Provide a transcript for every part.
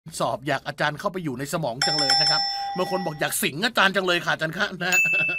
สอบอยากอาจารย์เข้าไปอยู่ในสมองจังเลยนะครับบางคนบอกอยากสิงอาจารย์จังเลยค่ะอาจารย์คะนะ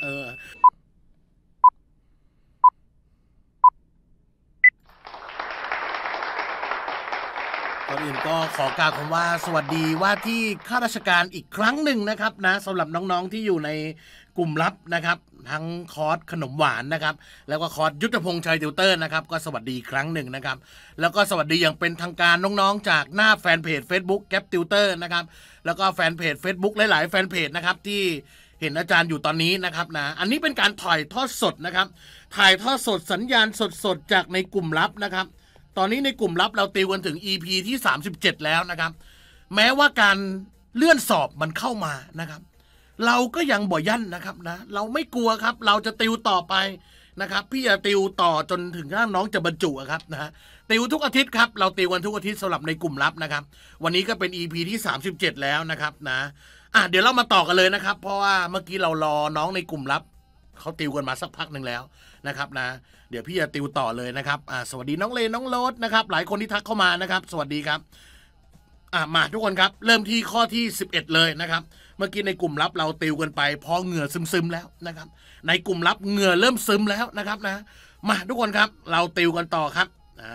ก่อนอื่นก็ขอกล่าวคำว่าสวัสดีว่าที่ข้าราชการอีกครั้งหนึ่งนะครับนะสำหรับน้องๆที่อยู่ในกลุ่มลับนะครับทั้งคอร์สขนมหวานนะครับแล้วก็คอร์สยุทธพงษ์ชัยติวเตอร์นะครับก็สวัสดีครั้งหนึ่งนะครับแล้วก็สวัสดีอย่างเป็นทางการน้องๆจากหน้าแฟนเพจ Facebook แก๊ปติวเตอร์นะครับแล้วก็แฟนเพจ Facebook หลายๆแฟนเพจนะครับที่เห็นอาจารย์อยู่ตอนนี้นะครับนะอันนี้เป็นการถ่ายทอดสดนะครับถ่ายทอดสดสัญญาณสดๆจากในกลุ่มลับนะครับตอนนี้ในกลุ่มลับเราติวกันถึง EP ที่37แล้วนะครับแม้ว่าการเลื่อนสอบมันเข้ามานะครับเราก็ยังบ่ยั่นนะครับนะเราไม่กลัวครับเราจะติวต่อไปนะครับพี่จะติวต่อจนถึงถ้าน้องจะบรรจุครับนะติวทุกอาทิตย์ครับเราติวกันทุกอาทิตย์สำหรับในกลุ่มลับนะครับวันนี้ก็เป็น EP ที่37แล้วนะครับนะเดี๋ยวเรามาต่อกันเลยนะครับเพราะว่าเมื่อกี้เรารอน้องในกลุ่มลับเขาติวกันมาสักพักหนึ่งแล้วนะครับนะเดี๋ยวพี่จะติวต่อเลยนะครับสวัสดีน้องเลน้องโรสนะครับหลายคนที่ทักเข้ามานะครับสวัสดีครับมาทุกคนครับเริ่มที่ข้อที่11เลยนะครับเมื่อกี้ในกลุ่มลับเราติวกันไปพอเหงื่อซึมๆแล้วนะครับในกลุ่มลับเหงื่อเริ่มซึมแล้วนะครับนะมาทุกคนครับเราติวกันต่อครับ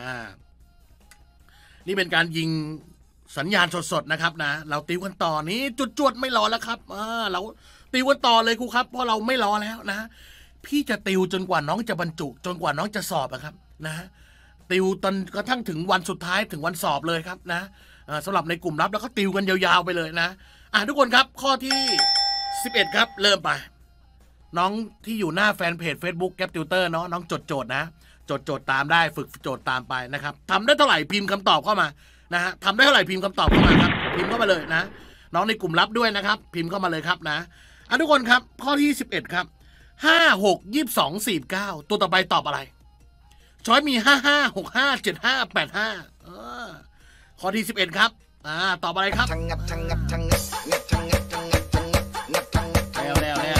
นี่เป็นการยิงสัญญาณสดๆนะครับนะเราติวกันต่อนี้จุดจวดไม่รอแล้วครับเราติวกันต่อเลยครูครับเพราะเราไม่รอแล้วนะพี่จะติวจนกว่าน้องจะบรรจุจนกว่าน้องจะสอบครับนะติวจนกระทั่งถึงวันสุดท้ายถึงวันสอบเลยครับนะสำหรับในกลุ่มลับแล้วก็ติวกันยาวๆไปเลยนะทุกคนครับข้อที่11ครับเริ่มไปน้องที่อยู่หน้าแฟนเพจ Facebook แก๊ปติวเตอร์เนาะน้องจดโจทย์นะจดโจทย์ตามได้ฝึกโจทย์ตามไปนะครับทำได้เท่าไหร่พิมพ์คำตอบเข้ามานะฮะทำได้เท่าไหร่พิมพ์คำตอบเข้ามาครับพิมพ์เข้ามาเลยนะน้องในกลุ่มลับด้วยนะครับพิมพ์เข้ามาเลยครับนะทุกคนครับข้อที่11ครับ5 6 22 49ตัวต่อไปตอบอะไรช้อยมี55 65 75 85ข้อที่11ครับตอบอะไรครับแล้ว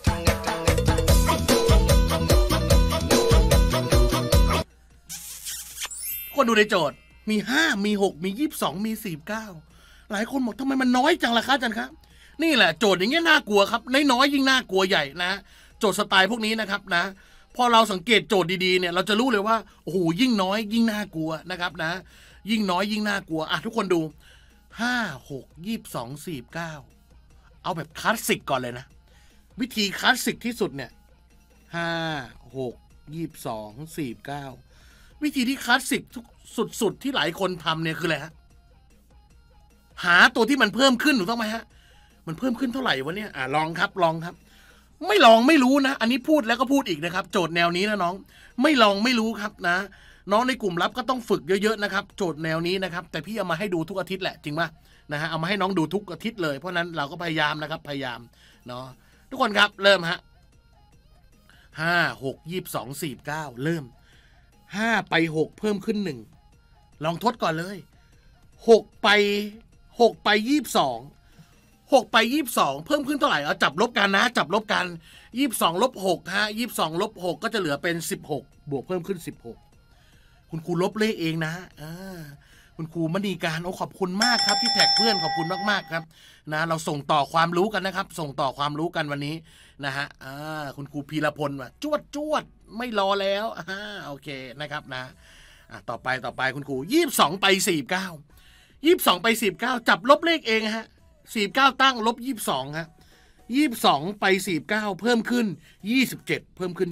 คนดูในโจทย์มี5มี6มี22มี49หลายคนบอกทำไมมันน้อยจังล่ะคะอาจารย์ครับนี่แหละโจทย์อย่างเงี้ยน่ากลัวครับน้อยยิ่งน่ากลัวใหญ่นะโจทย์สไตล์พวกนี้นะครับนะพอเราสังเกตโจทย์ดีๆเนี่ยเราจะรู้เลยว่าโอ้โหยิ่งน้อยยิ่งน่ากลัวนะครับนะยิ่งน้อยยิ่งน่ากลัวทุกคนดู5 6 22 49เอาแบบคลาสสิกก่อนเลยนะวิธีคลาสสิกที่สุดเนี่ย5 6 22 49วิธีที่คลาสสิกสุดที่หลายคนทำเนี่ยคืออะไรฮะหาตัวที่มันเพิ่มขึ้นถูกต้องไหมฮะมันเพิ่มขึ้นเท่าไหร่วะเนี่ยลองครับไม่ลองไม่รู้นะอันนี้พูดแล้วก็พูดอีกนะครับโจทย์แนวนี้นะน้องไม่ลองไม่รู้ครับนะน้องในกลุ่มลับก็ต้องฝึกเยอะๆนะครับโจทย์แนวนี้นะครับแต่พี่เอามาให้ดูทุกอาทิตย์แหละจริงป่ะนะฮะเอามาให้น้องดูทุกอาทิตย์เลยเพราะนั้นเราก็พยายามนะครับพยายามเนาะทุกคนครับเริ่มฮะ5 6 22 49เริ่ม5 ไป 6เพิ่มขึ้น1ลองทดก่อนเลย6 ไป22 6 ไป22เพิ่มขึ้นเท่าไหร่เอาจับลบกันนะจับลบกัน22 ลบ6ฮะ22 ลบ6ก็จะเหลือเป็น16บวกเพิ่มขึ้น16คุณครูลบเลขเองนะคุณครูมณีการขอบคุณมากครับที่แท็กเพื่อนขอบคุณมากๆครับนะเราส่งต่อความรู้กันนะครับส่งต่อความรู้กันวันนี้นะฮะคุณครูพีรพลว่าจวดไม่รอแล้วโอเคนะครับนะต่อไปคุณครู22 ไป49ไป49จับลบเลขเองฮะ49ตั้งลบ22ฮะ22 ไป49เพิ่มขึ้น27เพิ่มขึ้น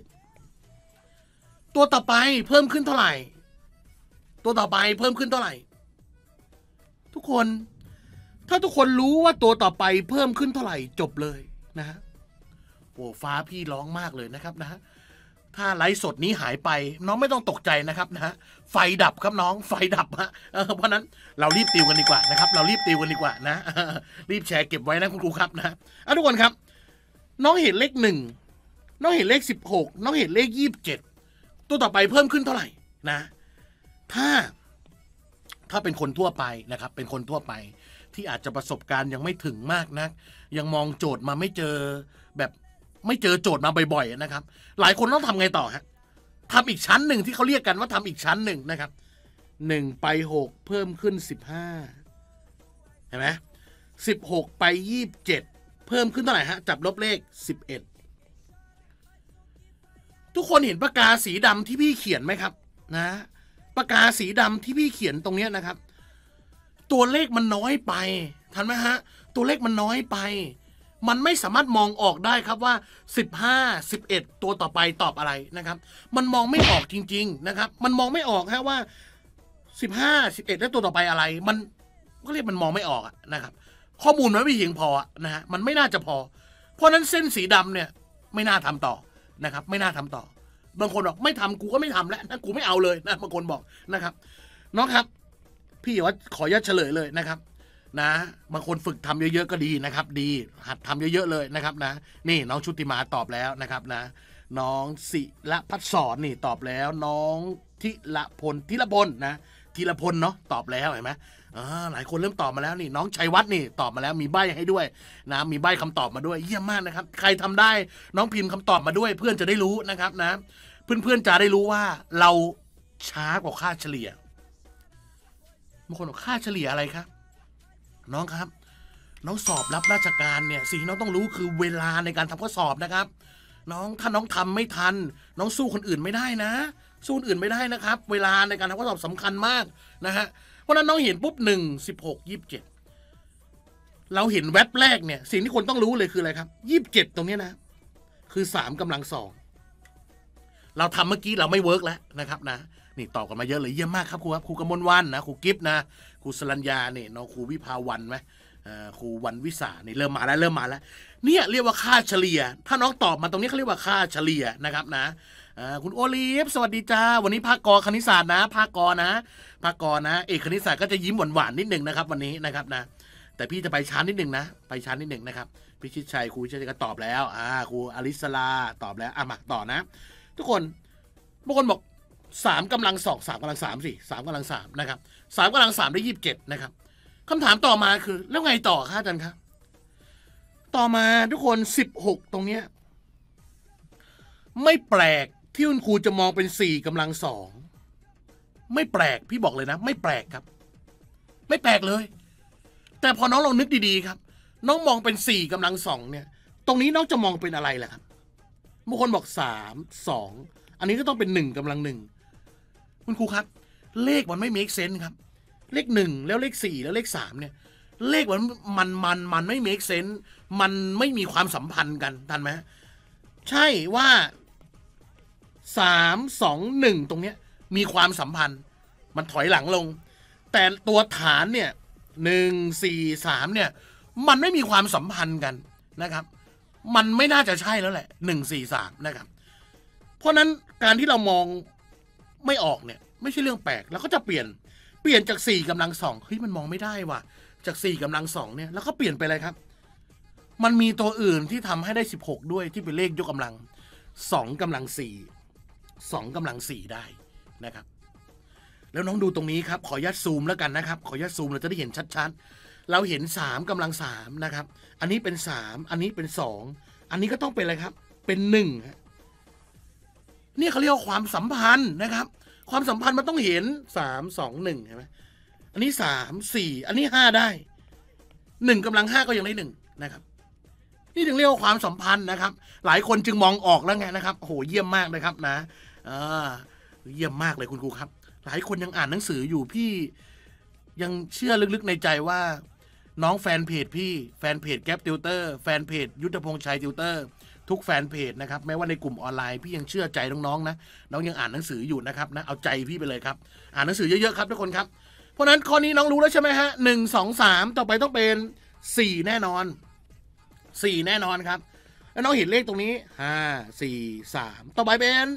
27ตัวต่อไปเพิ่มขึ้นเท่าไหร่ตัวต่อไปเพิ่มขึ้นเท่าไหร่ทุกคนถ้าทุกคนรู้ว่าตัวต่อไปเพิ่มขึ้นเท่าไหร่จบเลยนะฮะโอ้ฟ้าพี่ร้องมากเลยนะครับนะถ้าไลฟ์สดนี้หายไปน้องไม่ต้องตกใจนะครับนะไฟดับครับน้องไฟดับฮะเพราะนั้นเรารีบติวกันดีกว่านะครับเรารีบติวกันดีกว่านะรีบแชร์เก็บไว้นะคุณครูครับนะทุกคนครับน้องเห็นเลข1น้องเห็นเลข16น้องเห็นเลข27ตัวต่อไปเพิ่มขึ้นเท่าไหร่นะถ้าเป็นคนทั่วไปนะครับเป็นคนทั่วไปที่อาจจะประสบการณ์ยังไม่ถึงมากนักยังมองโจทย์มาไม่เจอแบบไม่เจอโจทย์มาบ่อยๆนะครับหลายคนต้องทำไงต่อฮะทำอีกชั้นหนึ่งที่เขาเรียกกันว่าทำอีกชั้นหนึ่งนะครับ1 ไป 6เพิ่มขึ้นห็นไหม16ไป27เพิ่มขึ้นเท่าไหร่ฮะจับลบเลข11ทุกคนเห็นปากกาสีดำที่พี่เขียนไหมครับนะปากกาสีดำที่พี่เขียนตรงนี้นะครับตัวเลขมันน้อยไปทันไหมฮะตัวเลขมันน้อยไปมันไม่สามารถมองออกได้ครับว่า15 11ตัวต่อไปตอบอะไรนะครับมันมองไม่ออกจริงๆนะครับมันมองไม่ออกฮะว่า15 11แล้วตัวต่อไปอะไรมันก็เรียกมันมองไม่ออกนะครับข้อมูลมันไม่เพียงพอนะฮะมันไม่น่าจะพอเพราะนั้นเส้นสีดำเนี่ยไม่น่าทำต่อนะครับไม่น่าทำต่อบางคนบอกไม่ทำกูก็ไม่ทำแล้วนะกูไม่เอาเลยนะบางคนบอกนะครับน้องครับพี่ว่าขออนุญาตเฉลยเลยนะครับนะบางคนฝึกทำเยอะๆก็ดีนะครับดีหัดทำเยอะๆเลยนะครับนะนี่น้องชุติมาตอบแล้วนะครับนะน้องศิละพัฒสอนนี่ตอบแล้วน้องธีรพลนะธีรพลเนาะตอบแล้วเห็นไหมหลายคนเริ่มตอบมาแล้วนี่น้องชัยวัฒน์นี่ตอบมาแล้วมีใบ้ให้ด้วยนะมีใบ้คำตอบมาด้วยเยี่ยมมากนะครับใครทำได้น้องพิมพ์คำตอบมาด้วยเพื่อนจะได้รู้นะครับนะเพื่อนๆจะได้รู้ว่าเราช้ากว่าค่าเฉลี่ยบางคนบอกค่าเฉลี่ยอะไรครับน้องครับน้องสอบรับราชการเนี่ยสิ่งที่น้องต้องรู้คือเวลาในการทำข้อสอบนะครับน้องถ้าน้องทำไม่ทันน้องสู้คนอื่นไม่ได้นะสู้คนอื่นไม่ได้นะครับเวลาในการทำข้อสอบสำคัญมากนะฮะเพราะนั้นน้องเห็นปุ๊บ1 16 27เราเห็นแว็บแรกเนี่ยสิ่งที่คนต้องรู้เลยคืออะไรครับ27ตรงนี้นะคือ3 กำลัง 2เราทำเมื่อกี้เราไม่เวิร์กแล้วนะครับนะนี่ตอบกันมาเยอะเลยเยี่ยมมากครับครูครับครูกมลวันนะครูกิฟต์นะครูสรัญญาเนี่ยน้องครูวิภาวันไหมครูวันวิสานี่เริ่มมาแล้วเนี่ยเรียกว่าค่าเฉลี่ยถ้าน้องตอบมาตรงนี้เขาเรียกว่าค่าเฉลี่ยนะครับนะคุณโอลีฟสวัสดีจ้าวันนี้ภาคกคณิตศาสตร์นะภาคกนะเอกคณิตศาสตร์ก็จะยิ้มหวานๆนิดนึงนะครับวันนี้นะครับนะแต่พี่จะไปช้านิดนึงนะไปช้านิดนึงนะครับพิชิตชัยครูพิชิตชัยก็ตอบแล้วครูอลิสลาตอบแล้วมาต่อนะทุกคนบางคนบอก3 กำลัง 2 3 กำลัง 3สิ3 กำลัง 3นะครับ3 กำลัง 3ได้27นะครับคำถามต่อมาคือแล้วไงต่อครับอาจารย์ครับต่อมาทุกคน16ตรงเนี้ยไม่แปลกที่คุณครูจะมองเป็น4 กำลัง 2ไม่แปลกพี่บอกเลยนะไม่แปลกครับไม่แปลกเลยแต่พอน้องลองนึกดีๆครับน้องมองเป็น4 กำลัง 2เนี่ยตรงนี้น้องจะมองเป็นอะไรล่ะครับบางคนบอก3 2อันนี้ก็ต้องเป็น1 กำลัง 1คุณครูครับเลขมันไม่ make sense ครับเลข1แล้วเลข4แล้วเลข3เนี่ยเลขมันไม่ make sense มันไม่มีความสัมพันธ์กันทันไหมใช่ว่า3 2 1ตรงเนี้ยมีความสัมพันธ์มันถอยหลังลงแต่ตัวฐานเนี่ย1 4 3เนี่ยมันไม่มีความสัมพันธ์กันนะครับมันไม่น่าจะใช่แล้วแหละ1 4 3นะครับเพราะนั้นการที่เรามองไม่ออกเนี่ยไม่ใช่เรื่องแปลกแล้วก็จะเปลี่ยนจาก4 กำลัง 2เฮ้ยมันมองไม่ได้ว่ะจาก4 กำลัง 2เนี่ยแล้วก็เปลี่ยนไปเลยครับมันมีตัวอื่นที่ทำให้ได้16ด้วยที่เป็นเลขยกกำลัง2 กำลัง 4 2 กำลัง 4ได้นะครับแล้วน้องดูตรงนี้ครับขออนุญาตซูมแล้วกันนะครับขออนุญาตซูมเราจะได้เห็นชัดๆเราเห็น3 กำลัง 3นะครับอันนี้เป็น3อันนี้เป็น2อันนี้ก็ต้องเป็นอะไรครับเป็น1นี่เขาเรียกว่าความสัมพันธ์นะครับความสัมพันธ์มันต้องเห็น3 2 1เห็นไหมอันนี้3 4อันนี้5ได้1 กำลัง 5ก็ยังได้1นะครับนี่ถึงเรียกว่าความสัมพันธ์นะครับหลายคนจึงมองออกแล้วไงนะครับโอ้โหเยี่ยมมากเลยครับนะเยี่ยมมากเลยคุณครูครับหลายคนยังอ่านหนังสืออยู่พี่ยังเชื่อลึกๆในใจว่าน้องแฟนเพจพี่แฟนเพจแก๊ปติวเตอร์แฟนเพจยุทธพงษ์ชัยติวเตอร์ทุกแฟนเพจนะครับแม้ว่าในกลุ่มออนไลน์พี่ยังเชื่อใจน้องๆนะน้องยังอ่านหนังสืออยู่นะครับนะเอาใจพี่ไปเลยครับอ่านหนังสือเยอะๆครับทุกคนครับเพราะนั้นข้อนี้น้องรู้แล้วใช่ไหมฮะ1 2 3ต่อไปต้องเป็น4แน่นอน4แน่นอนครับแล้วน้องเห็นเลขตรงนี้5 4 3ต่อไปเป็น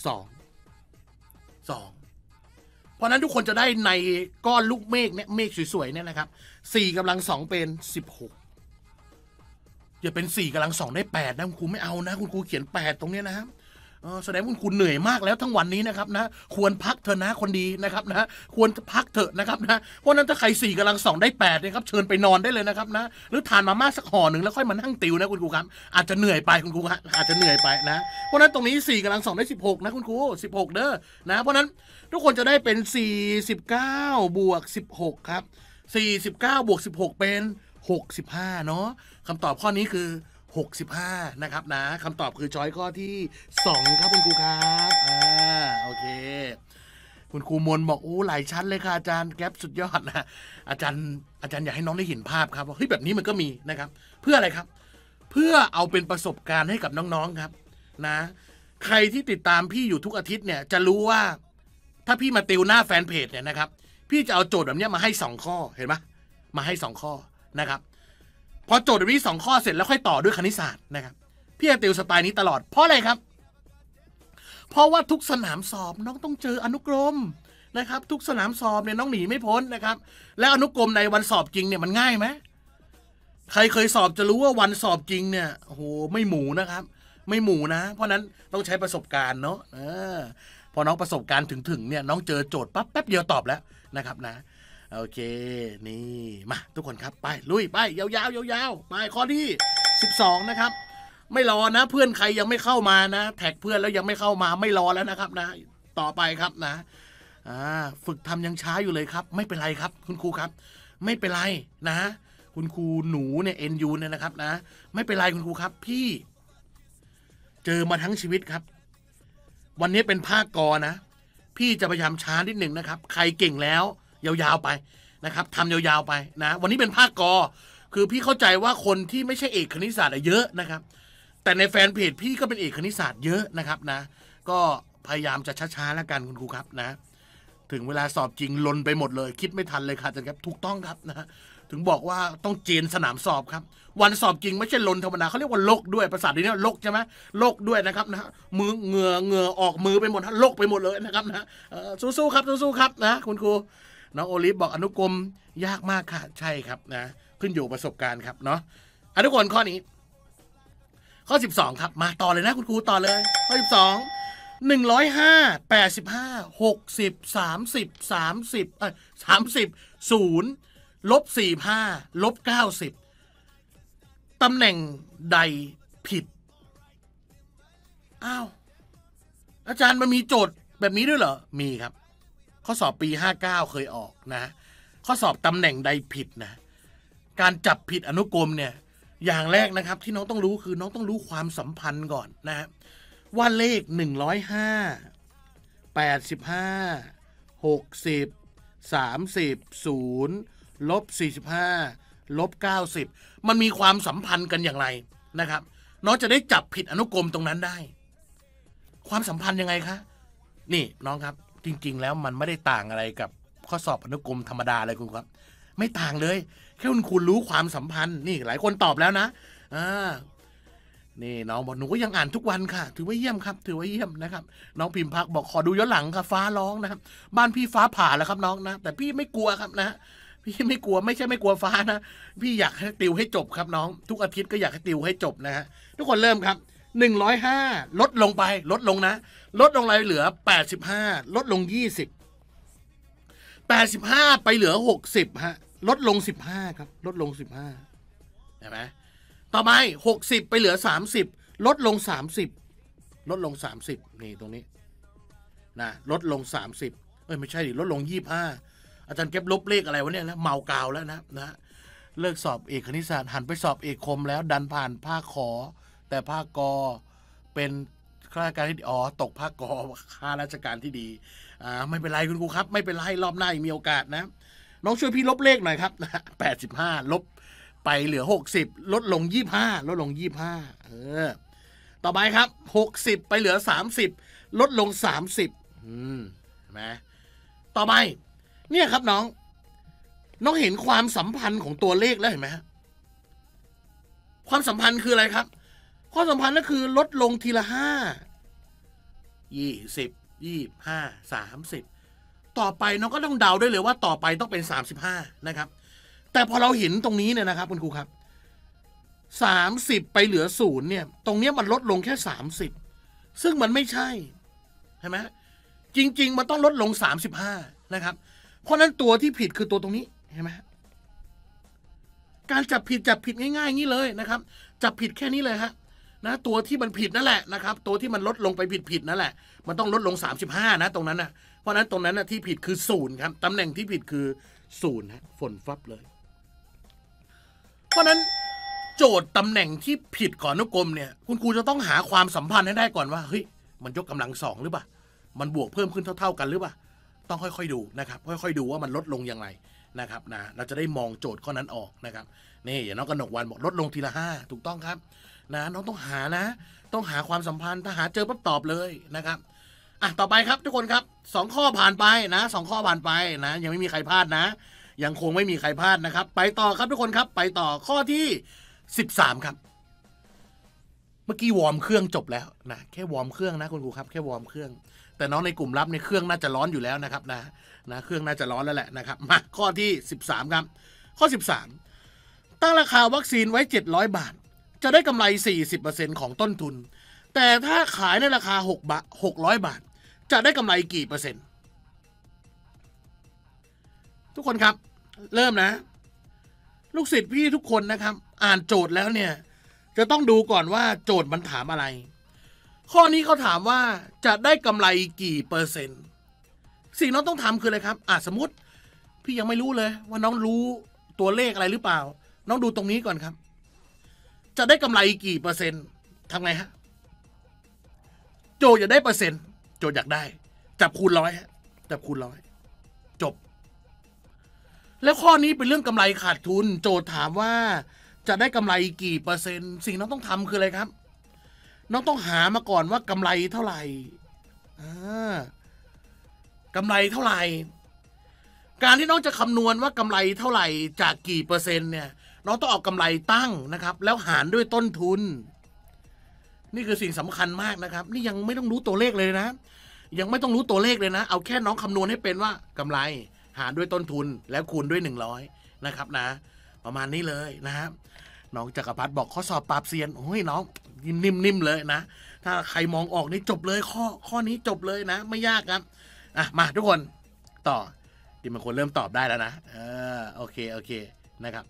2เพราะนั้นทุกคนจะได้ในก้อนลูกเมฆเนี่ยเมฆสวยๆเนี่ยนะครับ4 กำลัง 2เป็น16อย่าเป็น4 กำลัง 2ได้8นะคุณครูไม่เอานะคุณครูเขียน8ตรงนี้นะครับแสดงว่าคุณเหนื่อยมากแล้วทั้งวันนี้นะครับนะควรพักเถอะนะคนดีนะครับนะควรพักเถอะนะครับนะเพราะนั้นถ้าใคร4 กำลัง 2ได้8นะครับเชิญไปนอนได้เลยนะครับนะหรือทานมาม่าสักห่อหนึ่งแล้วค่อยมานั่งติวนะคุณครูครับอาจจะเหนื่อยไปคุณครูครับอาจจะเหนื่อยไปนะเพราะนั้นตรงนี้4 กำลัง 2ได้16นะคุณครู16เด้อนะเพราะนั้นทุกคนจะได้เป็น49บวก16ครับ 49บวก16เป็น65เนาะคำตอบข้อนี้คือ65นะครับนะคำตอบคือช้อยข้อที่2ครับคุณครูครับโอเคคุณครูมนบอกโอ้หลายชั้นเลยค่ะอาจารย์แก๊ปสุดยอดนะอาจารย์อยากให้น้องได้เห็นภาพครับว่าเฮ้ยแบบนี้มันก็มีนะครับเพื่ออะไรครับเพื่อเอาเป็นประสบการณ์ให้กับน้องๆครับนะใครที่ติดตามพี่อยู่ทุกอาทิตย์เนี่ยจะรู้ว่าถ้าพี่มาติวหน้าแฟนเพจเนี่ยนะครับพี่จะเอาโจทย์แบบนี้มาให้2ข้อเห็นไหมมาให้2ข้อนะครับพอโจทย์แบบนี้2ข้อเสร็จแล้วค่อยต่อด้วยคณิตศาสตร์นะครับพี่จะติวสไตล์นี้ตลอดเพราะอะไรครับเพราะว่าทุกสนามสอบน้องต้องเจออนุกรมนะครับทุกสนามสอบเนี่ยน้องหนีไม่พ้นนะครับแล้วอนุกรมในวันสอบจริงเนี่ยมันง่ายไหมใครเคยสอบจะรู้ว่าวันสอบจริงเนี่ยโอ้โหไม่หมูนะครับไม่หมูนะเพราะนั้นต้องใช้ประสบการณ์เนาะพอน้องประสบการณ์ถึงเนี่ยน้องเจอโจทย์ปั๊บแป๊บเดียวตอบแล้วนะครับนะโอเคนี่มาทุกคนครับไปลุยไปยาวๆไปข้อที่12นะครับไม่รอนะเพื่อนใครยังไม่เข้ามานะแท็กเพื่อนแล้วยังไม่เข้ามาไม่รอแล้วนะครับนะต่อไปครับนะฝึกทำยังช้าอยู่เลยครับไม่เป็นไรครับคุณครูครับไม่เป็นไรนะคุณครูหนูเนี่ยNUเนี่ยนะครับนะไม่เป็นไรคุณครูครับพี่เจอมาทั้งชีวิตครับวันนี้เป็นภาคกนะพี่จะพยายามช้านิดหนึ่งนะครับใครเก่งแล้วยาวๆไปนะครับทำยาวๆไปนะวันนี้เป็นภาคกคือพี่เข้าใจว่าคนที่ไม่ใช่เอกคณิตศาสตร์เยอะนะครับแต่ในแฟนเพจพี่ก็เป็นเอกคณิตศาสตร์เยอะนะครับนะก็พยายามจะช้าๆแล้วกันคุณครูครับนะถึงเวลาสอบจริงลนไปหมดเลยคิดไม่ทันเลยค่ะอาจารย์ครับถูกต้องครับนะถึงบอกว่าต้องเจนสนามสอบครับวันสอบจริงไม่ใช่ลนธรรมดาเขาเรียกว่าโลกด้วยภาษาดีเนี่ยโลกใช่ไหมโลกด้วยนะครับนะมือเหงื่อออกมือไปหมดโลกไปหมดเลยนะครับนะสู้ๆครับสู้ๆครับนะคุณครูน้องโอลิฟบอกอนุกรมยากมากค่ะใช่ครับนะขึ้นอยู่ประสบการณ์ครับเนาะทุกคนข้อนี้ข้อ12ครับมาต่อเลยนะคุณครูต่อเลยข้อ12 105 85 60 30 30 0 ลบ45ลบ90ตำแหน่งใดผิดอ้าวอาจารย์มันมีโจทย์แบบนี้ด้วยเหรอมีครับข้อสอบปี59เคยออกนะข้อสอบตำแหน่งใดผิดนะการจับผิดอนุกรมเนี่ยอย่างแรกนะครับที่น้องต้องรู้คือน้องต้องรู้ความสัมพันธ์ก่อนนะว่าเลข105 85 60 30 0 ลบ45ลบ90มันมีความสัมพันธ์กันอย่างไรนะครับน้องจะได้จับผิดอนุกรมตรงนั้นได้ความสัมพันธ์ยังไงคะนี่น้องครับจริงๆแล้วมันไม่ได้ต่างอะไรกับข้อสอบอนุกรมธรรมดาเลยคุณครับไม่ต่างเลยแค่คุณรู้ความสัมพันธ์นี่หลายคนตอบแล้วนะนี่น้องบอกหนูก็ยังอ่านทุกวันค่ะถือว่าเยี่ยมครับถือว่าเยี่ยมนะครับน้องพิมพ์พักบอกขอดูย้อนหลังค่ะฟ้าร้องนะครับบ้านพี่ฟ้าผ่าแล้วครับน้องนะแต่พี่ไม่กลัวครับนะพี่ไม่กลัวไม่ใช่ไม่กลัวฟ้านะพี่อยากให้ติวให้จบครับน้องทุกอาทิตย์ก็อยากให้ติวให้จบนะฮะทุกคนเริ่มครับ105ลดลงไปลดลงนะลดลงเลยเหลือ85ลดลง20 85ไปเหลือ60ฮะลดลง15ครับลดลง15เห็นไหมต่อไป60ไปเหลือ30ลดลง30ลดลง30นี่ตรงนี้นะลดลง30ไม่ใช่ดิลดลง25อาจารย์เก็บลบเลขอะไรวะเนี่ยนะเมากาวแล้วนะเลิกสอบเอกคณิตศาสตร์หันไปสอบเอกคมแล้วดันผ่านภาคขอแต่ภาคกเป็นข้าราชการที่ตกภาคกข้าราชการที่ดีไม่เป็นไรคุณครูครับไม่เป็นไรรอบหน้ามีโอกาสนะน้องช่วยพี่ลบเลขหน่อยครับนะ85ลบไปเหลือ60ลดลง25ลดลง25ต่อไปครับ60ไปเหลือ30ลดลง30เห็นไหมต่อไปเนี่ยครับน้องเห็นความสัมพันธ์ของตัวเลขแล้วเห็นไหมความสัมพันธ์คืออะไรครับความสัมพันธ์ก็คือลดลงทีละ5 20 25 30ต่อไปน้องก็ต้องเดาได้เลยว่าต่อไปต้องเป็น35นะครับแต่พอเราเห็นตรงนี้เนี่ยนะครับคุณครูครับ30ไปเหลือ0เนี่ยตรงนี้มันลดลงแค่30ซึ่งมันไม่ใช่ใช่ไหมจริงๆมันต้องลดลง35นะครับเพราะนั้นตัวที่ผิดคือตัวตรงนี้เห็นไหมการจับผิดง่ายๆอย่างนี้เลยนะครับจับผิดแค่นี้เลยฮะนะตัวที่มันผิดนั่นแหละนะครับตัวที่มันลดลงไปผิดนั่นแหละมันต้องลดลง35นะตรงนั้นนะเพราะนั้นตรงนั้นนะที่ผิดคือ0ครับตำแหน่งที่ผิดคือ 0ฮะฝนฟับเลยเพราะนั้นโจทย์ตำแหน่งที่ผิดก่อนอนุกรมเนี่ยคุณครูจะต้องหาความสัมพันธ์ให้ได้ก่อนว่าเฮ้ยมันยกกำลัง2หรือเปล่ามันบวกเพิ่มขึ้นเท่าๆกันหรือเปล่าต้องค่อยๆดูนะครับค่อยๆดูว่ามันลดลงอย่างไรนะครับนะเราจะได้มองโจทย์ข้อนั้นออกนะครับนี่อย่างน้องกนกวันบอกลดลงทีละ5ถูกต้องครับนะน้องต้องหานะต้องหาความสัมพันธ์ถ้าหาเจอปั๊บตอบเลยนะครับต่อไปครับทุกคนครับ2ข้อผ่านไปนะ2ข้อผ่านไปนะยังไม่มีใครพลาดนะยังคงไม่มีใครพลาดนะครับไปต่อครับทุกคนครับไปต่อข้อที่13ครับเมื่อกี้วอร์มเครื่องจบแล้วนะแค่วอร์มเครื่องนะคุณครูครับแค่วอร์มเครื่องแต่น้องในกลุ่มลับในเครื่องน่าจะร้อนอยู่แล้วนะครับนะเครื่องน่าจะร้อนแล้วแหละนะครับมาข้อที่13ครับข้อ13ตั้งราคาวัคซีนไว้700 บาทจะได้กำไร 40% ของต้นทุนแต่ถ้าขายในราคา600 บาทจะได้กำไรกี่เปอร์เซ็นต์ทุกคนครับเริ่มนะลูกศิษย์พี่ทุกคนนะครับอ่านโจทย์แล้วเนี่ยจะต้องดูก่อนว่าโจทย์มันถามอะไรข้อนี้เขาถามว่าจะได้กำไรกี่เปอร์เซ็นต์สิ่งน้องต้องทำคืออะไรครับสมมติพี่ยังไม่รู้เลยว่าน้องรู้ตัวเลขอะไรหรือเปล่าน้องดูตรงนี้ก่อนครับจะได้กำไรกี่เปอร์เซ็นต์ทำไงฮะโจทย์อยากได้เปอร์เซ็นต์โจทย์อยากได้จับคูณ100จับคูณ100จบแล้วข้อนี้เป็นเรื่องกำไรขาดทุนโจทย์ถามว่าจะได้กำไรกี่เปอร์เซ็นต์สิ่งน้องต้องทำคืออะไรครับน้องต้องหามาก่อนว่ากำไรเท่าไหร่กำไรเท่าไหร่การที่น้องจะคำนวณว่ากำไรเท่าไหร่จากกี่เปอร์เซ็นต์เนี่ยน้องต้องเอากำไรตั้งนะครับแล้วหารด้วยต้นทุนนี่คือสิ่งสำคัญมากนะครับนี่ยังไม่ต้องรู้ตัวเลขเลยนะยังไม่ต้องรู้ตัวเลขเลยนะเอาแค่น้องคำนวณให้เป็นว่ากำไรหารด้วยต้นทุนแล้วคูณด้วย100นะครับนะประมาณนี้เลยนะครับน้องจักรพัฒน์บอกข้อสอบปราบเซียนโอ้ยน้องนิ่มๆเลยนะถ้าใครมองออกนี่จบเลยข้อนี้จบเลยนะไม่ยากครับมาทุกคนต่อที่มันควรเริ่มตอบได้แล้วนะโอเคนะครับ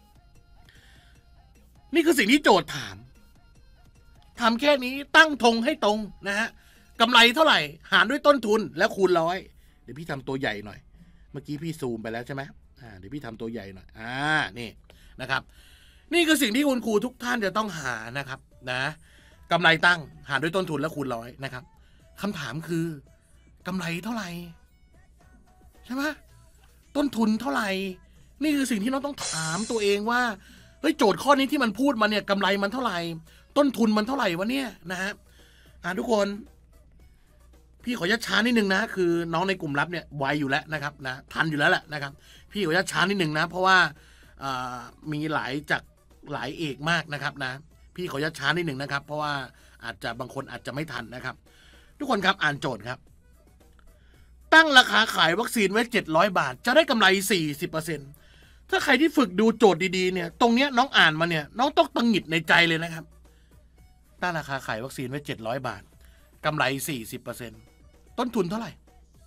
นี่คือสิ่งที่โจทย์ถามทำแค่นี้ตั้งธงให้ตรงนะฮะกำไรเท่าไหร่หารด้วยต้นทุนแล้วคูณ100เดี๋ยวพี่ทำตัวใหญ่หน่อยเมื่อกี้พี่ซูมไปแล้วใช่ไหมเดี๋ยวพี่ทำตัวใหญ่หน่อยนี่นะครับนี่คือสิ่งที่คุณครูทุกท่านจะต้องหานะครับนะกำไรตั้งหารด้วยต้นทุนแล้วคูณ100นะครับคำถามคือกำไรเท่าไหร่ใช่ไหมต้นทุนเท่าไหร่นี่คือสิ่งที่เราต้องถามตัวเองว่าเฮ้ยโจทย์ข้อนี้ที่มันพูดมาเนี่ยกำไรมันเท่าไหร่ต้นทุนมันเท่าไหร่วะเนี่ยนะฮะทุกคนพี่ขอช้านิดนึงนะคือน้องในกลุ่มลับเนี่ยไวอยู่แล้วนะครับนะทันอยู่แล้วแหละนะครับพี่ขอช้านิดนึงนะเพราะว่ามีหลายเอกมากนะครับนะพี่ขอช้านิดนึงนะครับเพราะว่าอาจจะบางคนอาจจะไม่ทันนะครับทุกคนครับอ่านโจทย์ครับตั้งราคาขายวัคซีนไว้700 บาทจะได้กำไร 40%ถ้าใครที่ฝึกดูโจทย์ดีๆเนี่ยตรงเนี้ยน้องอ่านมาเนี่ยน้องต้องตังหงิดในใจเลยนะครับตั้งราคาขายวัคซีนไว้700 บาทกำไร 40%ต้นทุนเท่าไหร่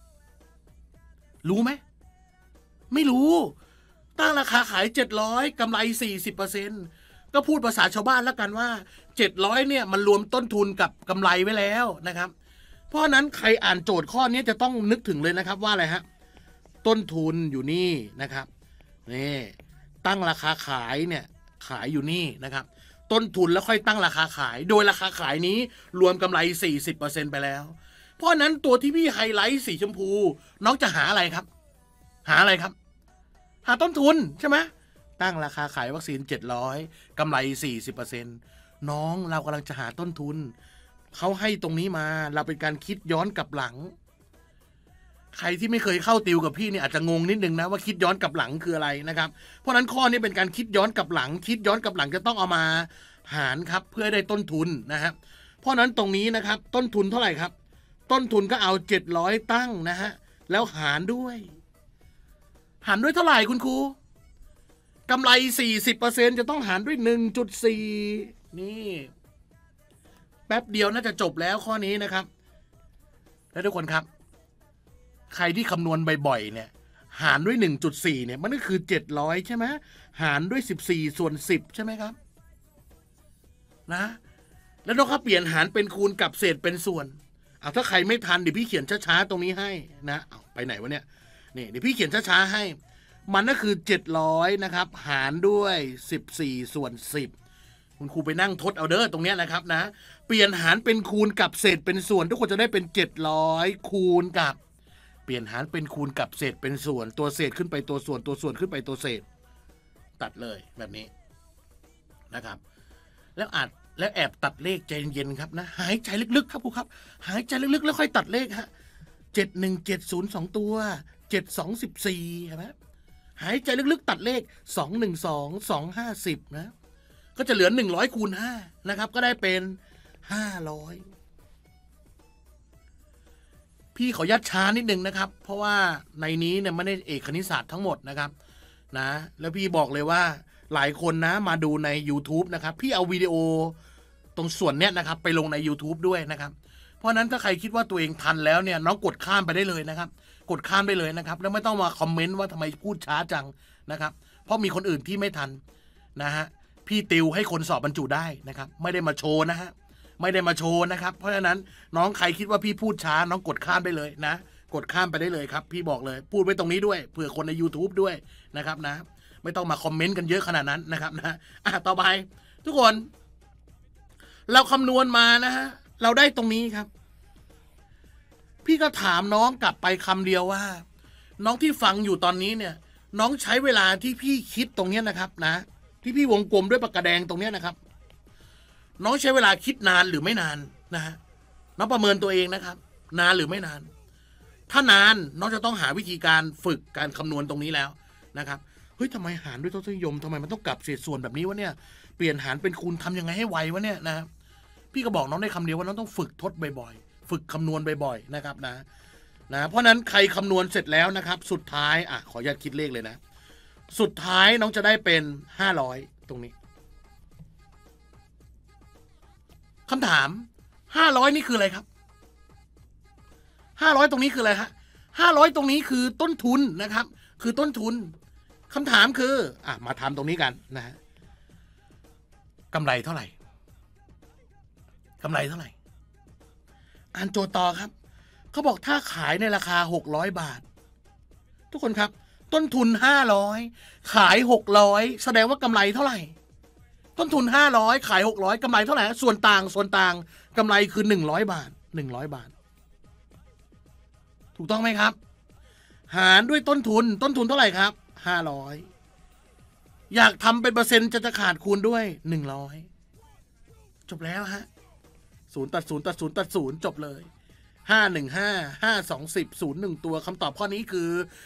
รู้ไหมไม่รู้ตั้งราคาขาย700กำไร 40%ก็พูดภาษาชาวบ้านแล้วกันว่า700เนี่ยมันรวมต้นทุนกับกำไรไว้แล้วนะครับเพราะนั้นใครอ่านโจทย์ข้อนี้จะต้องนึกถึงเลยนะครับว่าอะไรฮะต้นทุนอยู่นี่นะครับนี่ตั้งราคาขายเนี่ยขายอยู่นี่นะครับต้นทุนแล้วค่อยตั้งราคาขายโดยราคาขายนี้รวมกำไร 40% ไปแล้วเพราะนั้นตัวที่พี่ไฮไลท์สีชมพูน้องจะหาอะไรครับหาอะไรครับหาต้นทุนใช่ไหมตั้งราคาขายวัคซีน700กำไร 40% น้องเรากำลังจะหาต้นทุนเขาให้ตรงนี้มาเราเป็นการคิดย้อนกลับหลังใครที่ไม่เคยเข้าติวกับพี่เนี่ยอาจจะงงนิดนึงนะว่าคิดย้อนกลับหลังคืออะไรนะครับเพราะนั้นข้อนี้เป็นการคิดย้อนกลับหลังคิดย้อนกลับหลังจะต้องเอามาหารครับเพื่อได้ต้นทุนนะครับเพราะนั้นตรงนี้นะครับต้นทุนเท่าไหร่ครับต้นทุนก็เอา700ตั้งนะฮะแล้วหารด้วยเท่าไหร่คุณครูกำไร 40% จะต้องหารด้วย 1.4 นี่แป๊บเดียวน่าจะจบแล้วข้อนี้นะครับและทุกคนครับใครที่คำนวณบ่อยๆเนี่ยหารด้วย 1.4 เนี่ยมันก็คือ700ใช่ไหมหารด้วย14/10ใช่ไหมครับนะแล้วเราก็เปลี่ยนหารเป็นคูณกับเศษเป็นส่วนถ้าใครไม่ทันเดี๋ยวพี่เขียนช้าๆตรงนี้ให้นะไปไหนวะเนี่ยนี่เดี๋ยวพี่เขียนช้าๆให้มันก็คือ700นะครับหารด้วย14/10คุณครูไปนั่งทดเอาเด้อตรงเนี้ยนะครับนะเปลี่ยนหารเป็นคูณกับเศษเป็นส่วนทุกคนจะได้เป็น700คูณกับเปลี่ยนหารเป็นคูณกับเศษเป็นส่วนตัวเศษขึ้นไปตัวส่วนตัวส่วนขึ้นไปตัวเศษตัดเลยแบบนี้นะครับแล้วแอบตัดเลขใจเย็นๆครับนะหายใจลึกๆครับครูครับหายใจลึกๆแล้วค่อยตัดเลขฮะ7170 2ตัว72 14เห็นไหมหายใจลึกๆตัดเลข212 250นะก็จะเหลือ100คูณ5นะครับก็ได้เป็น500พี่ขอยัดช้านิดนึงนะครับเพราะว่าในนี้เนี่ยไม่ได้เอกคณิตศาสตร์ทั้งหมดนะครับนะแล้วพี่บอกเลยว่าหลายคนนะมาดูใน YouTube นะครับพี่เอาวิดีโอตรงส่วนเนี้ยนะครับไปลงใน YouTube ด้วยนะครับเพราะนั้นถ้าใครคิดว่าตัวเองทันแล้วเนี่ยน้องกดข้ามไปได้เลยนะครับกดข้ามได้เลยนะครับแล้วไม่ต้องมาคอมเมนต์ว่าทำไมพูดช้าจังนะครับเพราะมีคนอื่นที่ไม่ทันนะฮะพี่ติวให้คนสอบบรรจุได้นะครับไม่ได้มาโชว์นะฮะไม่ได้มาโชว์นะครับเพราะฉะนั้นน้องใครคิดว่าพี่พูดช้าน้องกดข้ามไปเลยนะกดข้ามไปได้เลยครับพี่บอกเลยพูดไว้ตรงนี้ด้วยเผื่อคนใน YouTube ด้วยนะครับนะไม่ต้องมาคอมเมนต์กันเยอะขนาดนั้นนะครับนะต่อไปทุกคนเราคำนวณมานะฮะเราได้ตรงนี้ครับพี่ก็ถามน้องกลับไปคำเดียวว่าน้องที่ฟังอยู่ตอนนี้เนี่ยน้องใช้เวลาที่พี่คิดตรงนี้นะครับนะที่พี่วงกลมด้วยปากกาแดงตรงนี้นะครับน้องใช้เวลาคิดนานหรือไม่นานนะฮะน้องประเมินตัวเองนะครับนานหรือไม่นานถ้านานน้องจะต้องหาวิธีการฝึกการคำนวณตรงนี้แล้วนะครับเฮ้ยทำไมหารด้วยทศนิยมทำไมมันต้องกลับเศษส่วนแบบนี้วะเนี่ยเปลี่ยนหารเป็นคูณทำยังไงให้ไววะเนี่ยนะพี่ก็บอกน้องได้คำเดียวว่าน้องต้องฝึกทดบ่อยๆฝึกคำนวณบ่อยๆนะครับนะเพราะนั้นใครคำนวณเสร็จแล้วนะครับสุดท้ายขออนุญาตคิดเลขเลยนะสุดท้ายน้องจะได้เป็น500ตรงนี้คำถาม500นี่คืออะไรครับ500ตรงนี้คืออะไรฮะ500ตรงนี้คือต้นทุนนะครับคือต้นทุนคำถามคือมาทำตรงนี้กันนะฮะกำไรเท่าไหร่กำไรเท่าไหร่อ่านโจทย์ต่อครับเขาบอกถ้าขายในราคา600 บาททุกคนครับต้นทุน500ขาย600แสดงว่ากำไรเท่าไหร่ต้นทุน500ขาย600กำไรเท่าไหร่ส่วนต่างกำไรคือ100 บาท100 บาทถูกต้องไหมครับหารด้วยต้นทุนเท่าไหร่ครับ500อยากทำเป็นเปอร์เซ็นต์จะขาดคูณด้วย100จบแล้วฮะ0ตัด0ตัด0ตัด0จบเลย515 520 01ตัวคำตอบข้อนี้คือ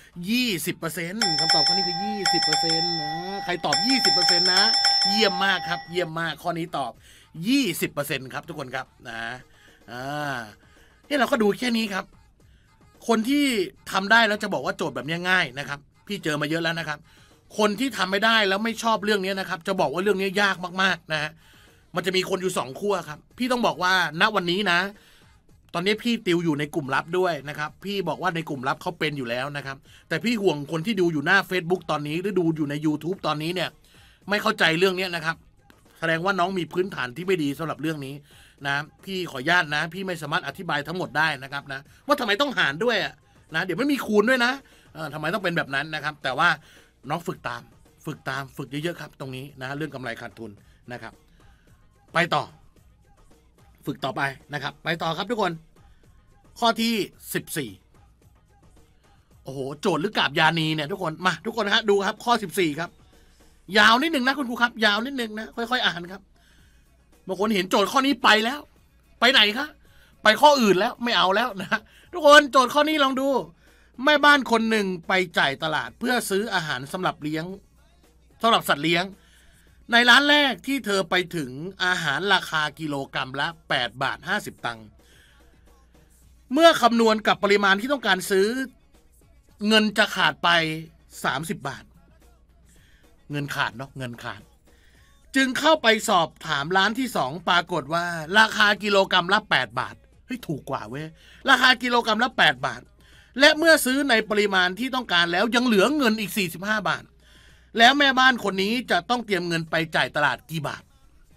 20% คำตอบข้อนี้คือ 20% นะใครตอบ 20% นะเยี่ยมมากครับเยี่ยมมากข้อนี้ตอบ 20% ครับทุกคนครับนะนี่เราก็ดูแค่นี้ครับคนที่ทำได้แล้วจะบอกว่าโจทย์แบบนี้ง่ายนะครับพี่เจอมาเยอะแล้วนะครับคนที่ทำไม่ได้แล้วไม่ชอบเรื่องนี้นะครับจะบอกว่าเรื่องนี้ยากมากๆนะฮะมันจะมีคนอยู่2ขั้วครับพี่ต้องบอกว่าณวันนี้นะตอนนี้พี่ติวอยู่ในกลุ่มลับด้วยนะครับพี่บอกว่าในกลุ่มลับเขาเป็นอยู่แล้วนะครับแต่พี่ห่วงคนที่ดูอยู่หน้า Facebook ตอนนี้หรือดูอยู่ใน YouTube ตอนนี้เนี่ยไม่เข้าใจเรื่องนี้นะครับแสดงว่าน้องมีพื้นฐานที่ไม่ดีสำหรับเรื่องนี้นะพี่ขออนุญาตนะพี่ไม่สามารถอธิบายทั้งหมดได้นะครับนะว่าทำไมต้องหารด้วยนะเดี๋ยวไม่มีคูณด้วยนะทำไมต้องเป็นแบบนั้นนะครับแต่ว่าน้องฝึกตามฝึกเยอะๆครับตรงนี้นะเรื่องกำไรขาดทุนนะครับไปต่อฝึกต่อไปนะครับไปต่อครับทุกคนข้อที่14โอ้โหโจทย์หรือกาบยานีเนี่ยทุกคนมาทุกคนนะฮะดูครับข้อ14ครับยาวนิดนึงนะคุณครูครับยาวนิดนึงนะค่อยๆอ่านครับบางคนเห็นโจทย์ข้อนี้ไปแล้วไปไหนคะไปข้ออื่นแล้วไม่เอาแล้วนะทุกคนโจทย์ข้อนี้ลองดูแม่บ้านคนหนึ่งไปจ่ายตลาดเพื่อซื้ออาหารสำหรับเลี้ยงสำหรับสัตว์เลี้ยงในร้านแรกที่เธอไปถึงอาหารราคากิโลกรัมละ8 บาท 50 ตังค์เมื่อคำนวณกับปริมาณที่ต้องการซื้อเงินจะขาดไป30 บาทเงินขาดเนาะเงินขาดจึงเข้าไปสอบถามร้านที่2ปรากฏว่าราคากิโลกรัมละ8 บาทเฮ้ยถูกกว่าเว้ยราคากิโลกรัมละ8 บาทและเมื่อซื้อในปริมาณที่ต้องการแล้วยังเหลือเงินอีก45 บาทแล้วแม่บ้านคนนี้จะต้องเตรียมเงินไปจ่ายตลาดกี่บาท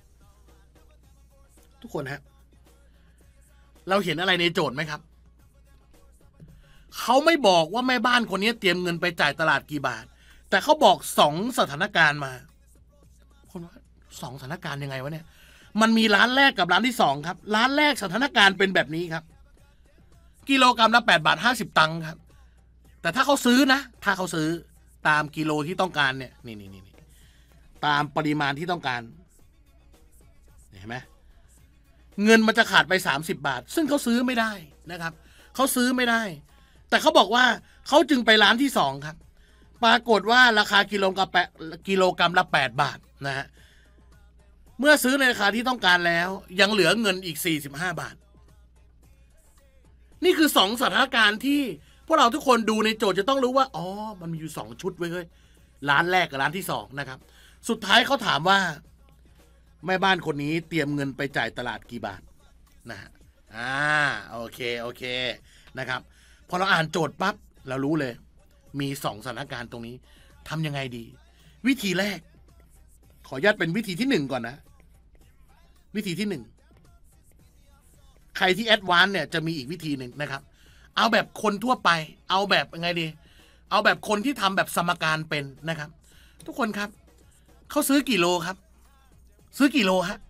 ทุกคนฮะเราเห็นอะไรในโจทย์ไหมครับเขาไม่บอกว่าแม่บ้านคนนี้เตรียมเงินไปจ่ายตลาดกี่บาทแต่เขาบอก2 สถานการณ์มาคนว่า2 สถานการณ์ยังไงวะเนี่ยมันมีร้านแรกกับร้านที่2ครับร้านแรกสถานการณ์เป็นแบบนี้ครับกิโลกรัมละ8.50 บาทครับแต่ถ้าเขาซื้อนะถ้าเขาซื้อตามกิโลที่ต้องการเนี่ยนี่ตามปริมาณที่ต้องการเห็นไหมเงินมันจะขาดไป30 บาทซึ่งเขาซื้อไม่ได้นะครับเขาซื้อไม่ได้แต่เขาบอกว่าเขาจึงไปร้านที่2ครับปรากฏว่าราคากิโลกรัมละ8 บาทนะฮะเมื่อซื้อในราคาที่ต้องการแล้วยังเหลือเงินอีก45 บาทนี่คือ2 สถานการณ์ที่พวกเราทุกคนดูในโจทย์จะต้องรู้ว่าอ๋อมันมีอยู่2 ชุดไว้เฮ้ยร้านแรกกับร้านที่2นะครับสุดท้ายเขาถามว่าแม่บ้านคนนี้เตรียมเงินไปจ่ายตลาดกี่บาทนะฮะโอเคนะครับพอเราอ่านโจทย์ปั๊บเรารู้เลยมี2 สถานการณ์ตรงนี้ทำยังไงดีวิธีแรกขออนุญาตเป็นวิธีที่1ก่อนนะวิธีที่1ใครที่แอดวานซ์เนี่ยจะมีอีกวิธีหนึ่งนะครับเอาแบบคนทั่วไปเอาแบบยังไงดีเอาแบบคนที่ทำแบบสมการเป็นนะครับทุกคนครับเขาซื้อกี่โลครับซื้อกี่โลฮะ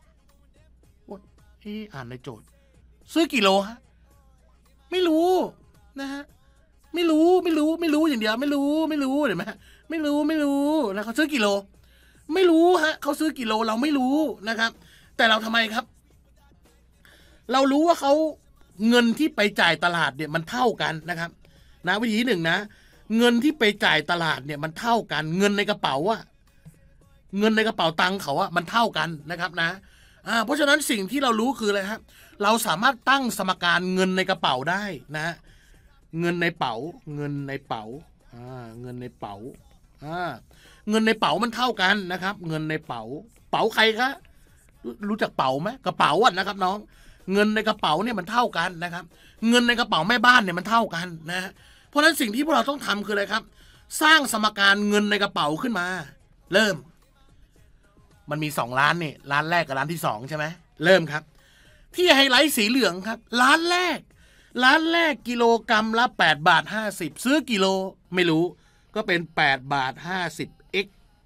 อ่านในโจทย์ซื้อกี่โลฮะไม่รู้นะฮะไม่รู้อย่างเดียวไม่รู้เห็นไหมไม่รู้นะเขาซื้อกี่โลไม่รู้ฮะเขาซื้อกี่โลเราไม่รู้นะครับแต่เราทำไมครับเรารู้ว่าเขาเงินที่ไปจ่ายตลาดเนี่ยมันเท่ากันนะครับนะวิธีที่1นะเงินที่ไปจ่ายตลาดเนี่ยมันเท่ากันเงินในกระเป๋าอะเงินในกระเป๋าตังค์เขาอะมันเท่ากันนะครับนะเพราะฉะนั้นสิ่งที่เรารู้คืออะไรครับเราสามารถตั้งสมการเงินในกระเป๋าได้นะเงินในเป๋าเงินในเป๋าเงินในเป๋าเงินในเป๋ามันเท่ากันนะครับเงินในเป๋าเป๋าใครคะรู้จักเป๋าไหมกระเป๋าอ่ะนะครับน้องเงินในกระเป๋าเนี่ยมันเท่ากันนะครับเงินในกระเป๋าแม่บ้านเนี่ยมันเท่ากันนะเพราะฉะนั้นสิ่งที่พวกเราต้องทำคืออะไรครับสร้างสมการเงินในกระเป๋าขึ้นมาเริ่มมันมี2 ร้านนี่ร้านแรกกับร้านที่2ใช่ไหมเริ่มครับที่ไฮไลท์สีเหลืองครับร้านแรกกิโลกรัมละ8.50 ซื้อกิโลไม่รู้ก็เป็น8.50 x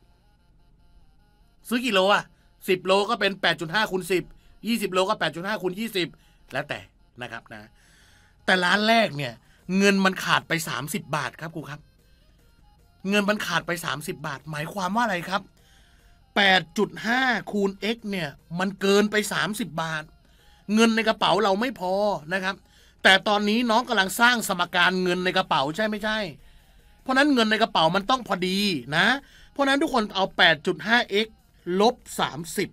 ซื้อกิโล10 โลก็เป็น8.5 คูณ 10 20 โลก็8.5 คูณ 20แล้วแต่นะครับนะแต่ร้านแรกเนี่ยเงินมันขาดไป30 บาทครับครูครับเงินมันขาดไป30 บาทหมายความว่าอะไรครับ8.5 คูณ x เนี่ยมันเกินไป30 บาทเงินในกระเป๋าเราไม่พอนะครับแต่ตอนนี้น้องกำลังสร้างสมการเงินในกระเป๋าใช่ไม่ใช่เพราะนั้นเงินในกระเป๋ามันต้องพอดีนะเพราะนั้นทุกคนเอา 8.5x ลบ30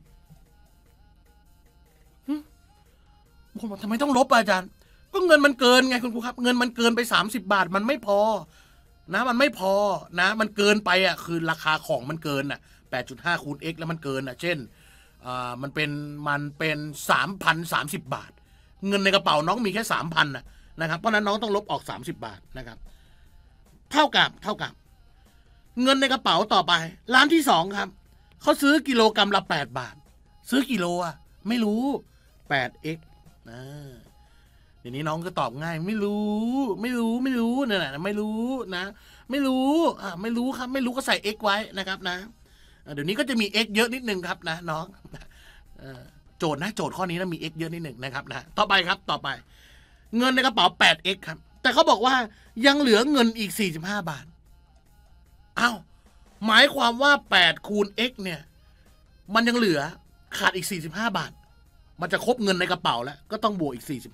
ผมบอกทำไมต้องลบอาจารย์ก็เงินมันเกินไงคุณครูครับเงินมันเกินไป30 บาทมันไม่พอนะมันไม่พอนะมันเกินไปคือราคาของมันเกิน8.5 คูณ x แล้วมันเกินเช่นมันเป็น3,030 บาทเงินในกระเป๋าน้องมีแค่ 3,000นะครับเพราะนั้นน้องต้องลบออก30 บาทนะครับเท่ากับเงินในกระเป๋าต่อไปร้านที่2ครับเขาซื้อกิโลกรัมละ8 บาทซื้อกิโลไม่รู้ 8x เดี๋ยวนี้น้องก็ตอบง่ายไม่รู้เนี่ยนะไม่รู้นะไม่รู้ครับไม่รู้ก็ใส่ x ไว้นะครับนะเดี๋ยวนี้ก็จะมี x เยอะนิดนึงครับนะน้องโจทย์ข้อนี้นะมี x เยอะนิดนึงนะครับนะต่อไปครับต่อไปเงินในกระเป๋า 8x ครับแต่เขาบอกว่ายังเหลือเงินอีก45 บาทอ้าวหมายความว่า8 คูณ x เนี่ยมันยังเหลือขาดอีก45 บาทมันจะครบเงินในกระเป๋าแล้วก็ต้องบวกอีก45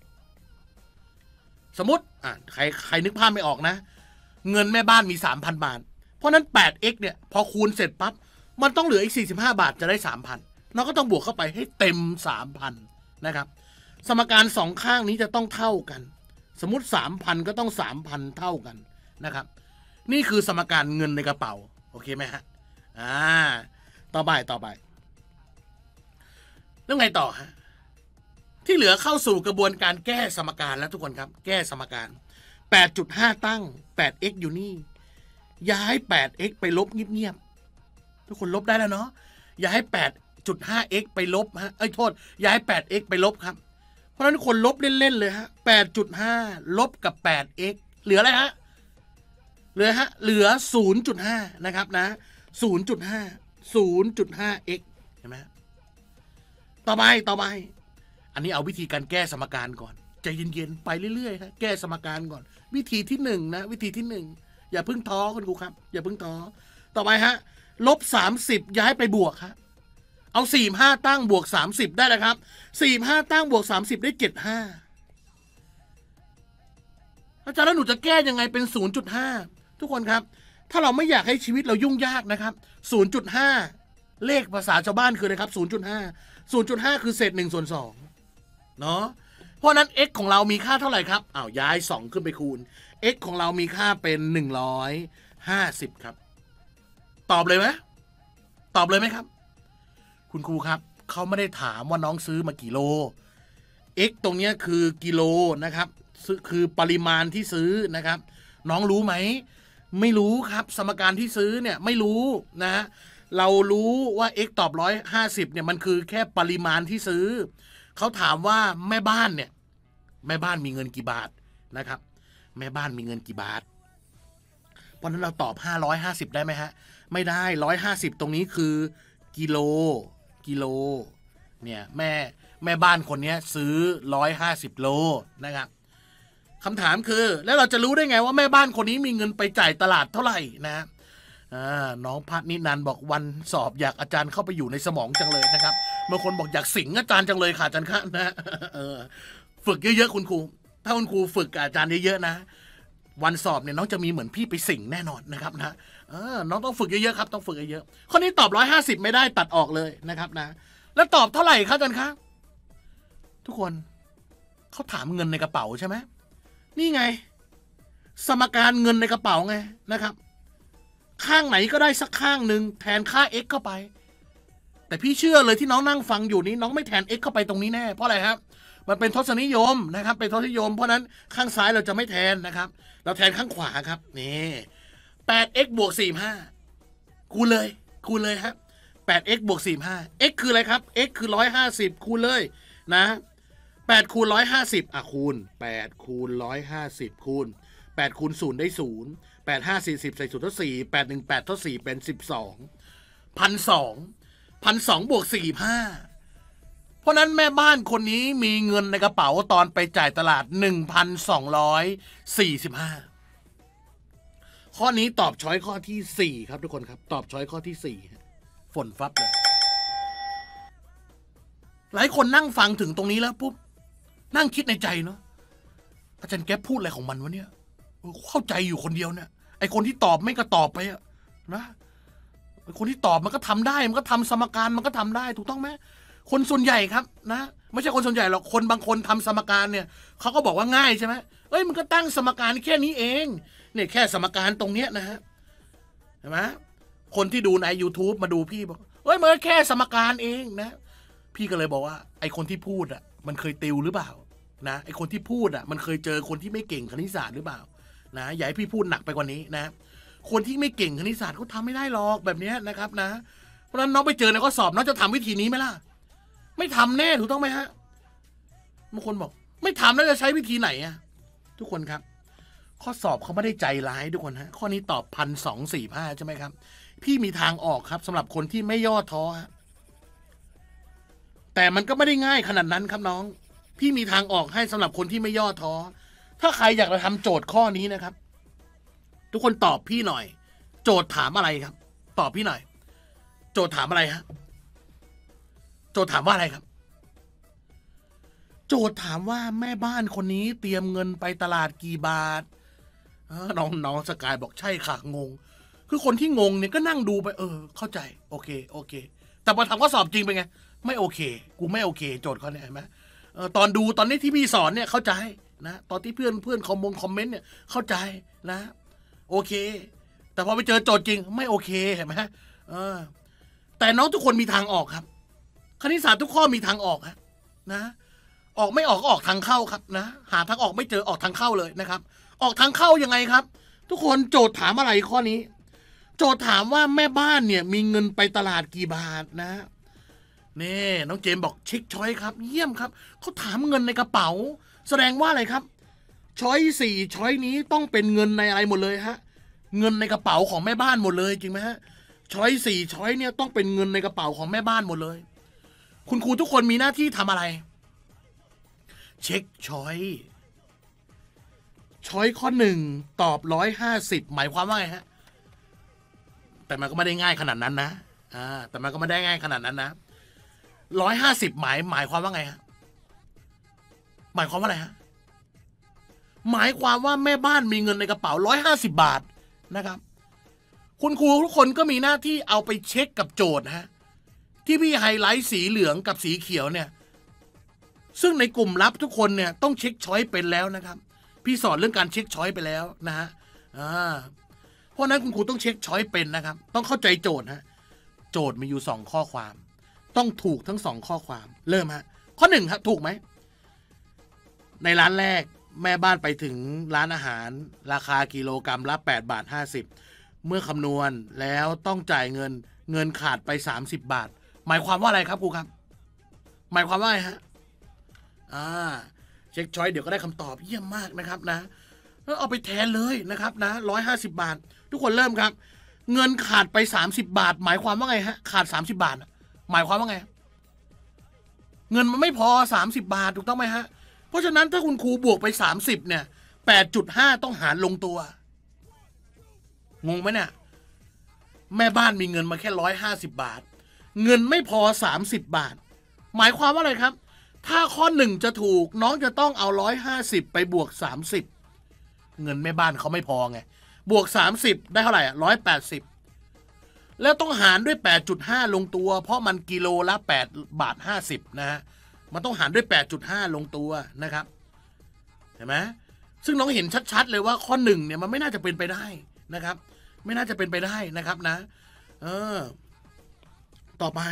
สมมติใครนึกภาพไม่ออกนะเงินแม่บ้านมี 3,000 บาทเพราะนั้น 8x เนี่ยพอคูณเสร็จปั๊บมันต้องเหลืออีก45 บาทจะได้ 3,000เราก็ต้องบวกเข้าไปให้เต็ม 3,000นะครับสมการ2ข้างนี้จะต้องเท่ากันสมมุติ 3,000 ก็ต้อง 3,000 เท่ากันนะครับนี่คือสมการเงินในกระเป๋าโอเคไหมฮะต่อไปแล้วไงต่อฮะที่เหลือเข้าสู่กระบวนการแก้สมการแล้วทุกคนครับแก้สมการ 8.5 ตั้ง 8x อยู่นี่ย้าย 8x ไปลบเงียบๆทุกคนลบได้แล้วเนาะย้าย 8.5x ไปลบโทษย้าย 8x ไปลบครับเพราะฉะนั้นคนลบเล่นๆเลยฮะ 8.5 ลบกับ 8x เหลืออะไรฮะเหลือฮะเหลือ 0.5 นะครับนะ 0.5 x เห็นไหมต่อไปอันนี้เอาวิธีการแก้สมการก่อนใจเย็นๆไปเรื่อยๆครับแก้สมการก่อนวิธีที่1นะวิธีที่1อย่าเพิ่งท้อคุณครูครับอย่าเพิ่งท้อต่อไปฮะ-30ย้ายไปบวกครับเอา45ตั้งบวก30ได้แล้วครับ45ตั้งบวก30ได้75อาจารย์แล้วหนูจะแก้ยังไงเป็น 0.5 ทุกคนครับถ้าเราไม่อยากให้ชีวิตเรายุ่งยากนะครับ 0.5 เลขภาษาชาวบ้านคืออะไรครับ 0.5 คือเศษ1/2เนาะเพราะนั้น x ของเรามีค่าเท่าไหร่ครับย้าย2ขึ้นไปคูณ x ของเรามีค่าเป็น150ครับตอบเลยไหมครับคุณครูครับเขาไม่ได้ถามว่าน้องซื้อมากี่โล x ตรงนี้คือกิโลนะครับคือปริมาณที่ซื้อนะครับน้องรู้ไหมไม่รู้ครับสมการที่ซื้อเนี่ยไม่รู้นะฮะเรารู้ว่า x ตอบ150เนี่ยมันคือแค่ปริมาณที่ซื้อเขาถามว่าแม่บ้านเนี่ยแม่บ้านมีเงินกี่บาทนะครับแม่บ้านมีเงินกี่บาทเพราะนั้นเราตอบ550ได้ไหมฮะไม่ได้150ตรงนี้คือกิโลเนี่ยแม่บ้านคนนี้ซื้อ150โลนะครับคำถามคือแล้วเราจะรู้ได้ไงว่าแม่บ้านคนนี้มีเงินไปจ่ายตลาดเท่าไหร่นะน้องพัฒนินันบอกวันสอบอยากอาจารย์เข้าไปอยู่ในสมองจังเลยนะครับบางคนบอกอยากสิงอาจารย์จังเลยค่ะอาจารย์คะนะฝึกเยอะๆคุณครูถ้าคุณครูฝึกกับอาจารย์เยอะๆนะวันสอบเนี่ยน้องจะมีเหมือนพี่ไปสิงแน่นอนนะครับนะน้องต้องฝึกเยอะๆครับต้องฝึกเยอะๆคนนี้ตอบ150ไม่ได้ตัดออกเลยนะครับนะแล้วตอบเท่าไหร่ครับอาจารย์คะทุกคนเขาถามเงินในกระเป๋าใช่ไหมนี่ไงสมการเงินในกระเป๋าไงนะครับข้างไหนก็ได้สักข้างหนึ่งแทนค่า x เข้าไปแต่พี่เชื่อเลยที่น้องนั่งฟังอยู่นี้น้องไม่แทน x เข้าไปตรงนี้แน่เพราะอะไรครับมันเป็นทศนิยมนะครับเป็นทศนิยมเพราะนั้นข้างซ้ายเราจะไม่แทนนะครับเราแทนข้างขวาครับนี่ 8x บวก45คูณเลยครับ 8x บวก45 x คืออะไรครับ x คือ150คูณเลยนะ8คูณ150คูณ8คูณ150คูณ8คูณ0ได้0 8 5 40ใส่0เท่า4 8 1 8เท่า4เป็น12 1,200 บวก45เพราะนั้นแม่บ้านคนนี้มีเงินในกระเป๋าตอนไปจ่ายตลาด 1,245 ข้อนี้ตอบช้อยข้อที่4ครับทุกคนครับตอบช้อยข้อที่4ฝนฟับเลยหลายคนนั่งฟังถึงตรงนี้แล้วปุ๊บนั่งคิดในใจเนาะอาจารย์แก๊ปพูดอะไรของมันวะเนี่ยเข้าใจอยู่คนเดียวเนี่ยไอคนที่ตอบไม่ก็ตอบไปอะนะไอคนที่ตอบมันก็ทำได้มันก็ทำสมการมันก็ทำได้ถูกต้องไหมคนส่วนใหญ่ครับนะไม่ใช่คนส่วนใหญ่หรอกคนบางคนทำสมการเนี่ยเขาก็บอกว่าง่ายใช่ไหมมันก็ตั้งสมการแค่นี้เองเนี่ยแค่สมการตรงเนี้ยนะฮะเห็นไหมคนที่ดูใน YouTube มาดูพี่บอกมันแค่สมการเองนะพี่ก็เลยบอกว่าไอคนที่พูดอ่ะมันเคยติวหรือเปล่านะไอคนที่พูดอ่ะมันเคยเจอคนที่ไม่เก่งคณิตศาสตร์หรือเปล่านะอย่าให้พี่พูดหนักไปกว่านี้นะคนที่ไม่เก่งคณิตศาสตร์เขาทำไม่ได้หรอกแบบนี้นะครับนะเพราะฉะนั้นน้องไปเจอในข้อสอบน้องจะทำวิธีนี้ไหมล่ะไม่ทำแน่ถูกต้องไหมฮะบางคนบอกไม่ทำแล้วจะใช้วิธีไหนอะทุกคนครับข้อสอบเขาไม่ได้ใจร้ายทุกคนฮะข้อนี้ตอบ1,245ใช่ไหมครับพี่มีทางออกครับสำหรับคนที่ไม่ย่อท้อแต่มันก็ไม่ได้ง่ายขนาดนั้นครับน้องพี่มีทางออกให้สำหรับคนที่ไม่ย่อท้อถ้าใครอยากจะทำโจทย์ข้อนี้นะครับทุกคนตอบพี่หน่อยโจทย์ถามอะไรครับตอบพี่หน่อยโจทย์ถามอะไรฮะโจทย์ถามว่าอะไรครับโจทย์ถามว่าแม่บ้านคนนี้เตรียมเงินไปตลาดกี่บาทน้องสกายบอกใช่ค่ะงงคือคนที่งงเนี่ยก็นั่งดูไปเข้าใจโอเคแต่พอทำข้อสอบจริงเป็นไงไม่โอเคกูไม่โอเคโจทย์เขาเนี่ยเห็นไหมตอนนี้ที่พี่สอนเนี่ยเข้าใจนะตอนที่เพื่อนคอมเมนต์เนี่ยเข้าใจนะโอเคแต่พอไปเจอโจทย์จริงไม่โอเคเห็นไหมแต่น้องทุกคนมีทางออกครับคณิตศาสตร์ทุกข้อมีทางออกนะออกไม่ออกก็ออกทางเข้าครับนะหาทางออกไม่เจอออกทางเข้าเลยนะครับออกทางเข้ายังไงครับทุกคนโจทย์ถามอะไรข้อนี้โจทย์ถามว่าแม่บ้านเนี่ยมีเงินไปตลาดกี่บาทนะนี่น้องเจมบอกเช็คช้อยครับเยี่ยมครับเขาถามเงินในกระเป๋าแสดงว่าอะไรครับช้อย4ช้อยนี้ต้องเป็นเงินในอะไรหมดเลยฮะเงินในกระเป๋าของแม่บ้านหมดเลยจริงไหมฮะช้อย4ช้อยเนี่ยต้องเป็นเงินในกระเป๋าของแม่บ้านหมดเลยคุณครูทุกคนมีหน้าที่ทำอะไรเช็คช้อยข้อ1ตอบ150หมายความว่าไงฮะแต่มันก็ไม่ได้ง่ายขนาดนั้นนะแต่มันก็ไม่ได้ง่ายขนาดนั้นนะ150หมายความว่าไงฮะหมายความว่าอะไรฮะหมายความว่าแม่บ้านมีเงินในกระเป๋า150บาทนะครับคุณครูทุกคนก็มีหน้าที่เอาไปเช็คกับโจทย์ฮะที่พี่ไฮไลท์สีเหลืองกับสีเขียวเนี่ยซึ่งในกลุ่มลับทุกคนเนี่ยต้องเช็คช้อยเป็นแล้วนะครับพี่สอนเรื่องการเช็คช้อยไปแล้วนะฮะเพราะนั้นคุณครูต้องเช็คช้อยเป็นนะครับต้องเข้าใจโจทย์ฮะโจทย์มีอยู่2ข้อความต้องถูกทั้ง2ข้อความเริ่มฮะข้อ1ครับถูกไหมในร้านแรกแม่บ้านไปถึงร้านอาหารราคากิโลกรัมละ8.50 บาทเมื่อคำนวณแล้วต้องจ่ายเงินขาดไป30 บาทหมายความว่าอะไรครับครูครับหมายความว่าไงฮะเช็คช้อยเดี๋ยวก็ได้คำตอบเยี่ยมมากนะครับนะแล้วเอาไปแทนเลยนะครับนะ150 บาททุกคนเริ่มครับเงินขาดไป30 บาทหมายความว่าไงฮะขาด30 บาทหมายความว่าไงเงินมันไม่พอ30 บาทถูกต้องไหมฮะเพราะฉะนั้นถ้าคุณครูบวกไป30เนี่ย 8.5 ต้องหารลงตัวงงไหมเนี่ยแม่บ้านมีเงินมาแค่150 บาทเงินไม่พอ30 บาทหมายความว่าอะไรครับถ้าข้อ1จะถูกน้องจะต้องเอา150ไปบวก30เงินแม่บ้านเขาไม่พอไงบวก30ได้เท่าไหร่180แล้วต้องหารด้วย 8.5 ลงตัวเพราะมันกิโลละ8.50 บาทนะฮะมันต้องหารด้วย 8.5 ลงตัวนะครับเห็นไหมซึ่งน้องเห็นชัดๆเลยว่าข้อ1เนี่ยมันไม่น่าจะเป็นไปได้นะครับไม่น่าจะเป็นไปได้นะครับนะต่อไป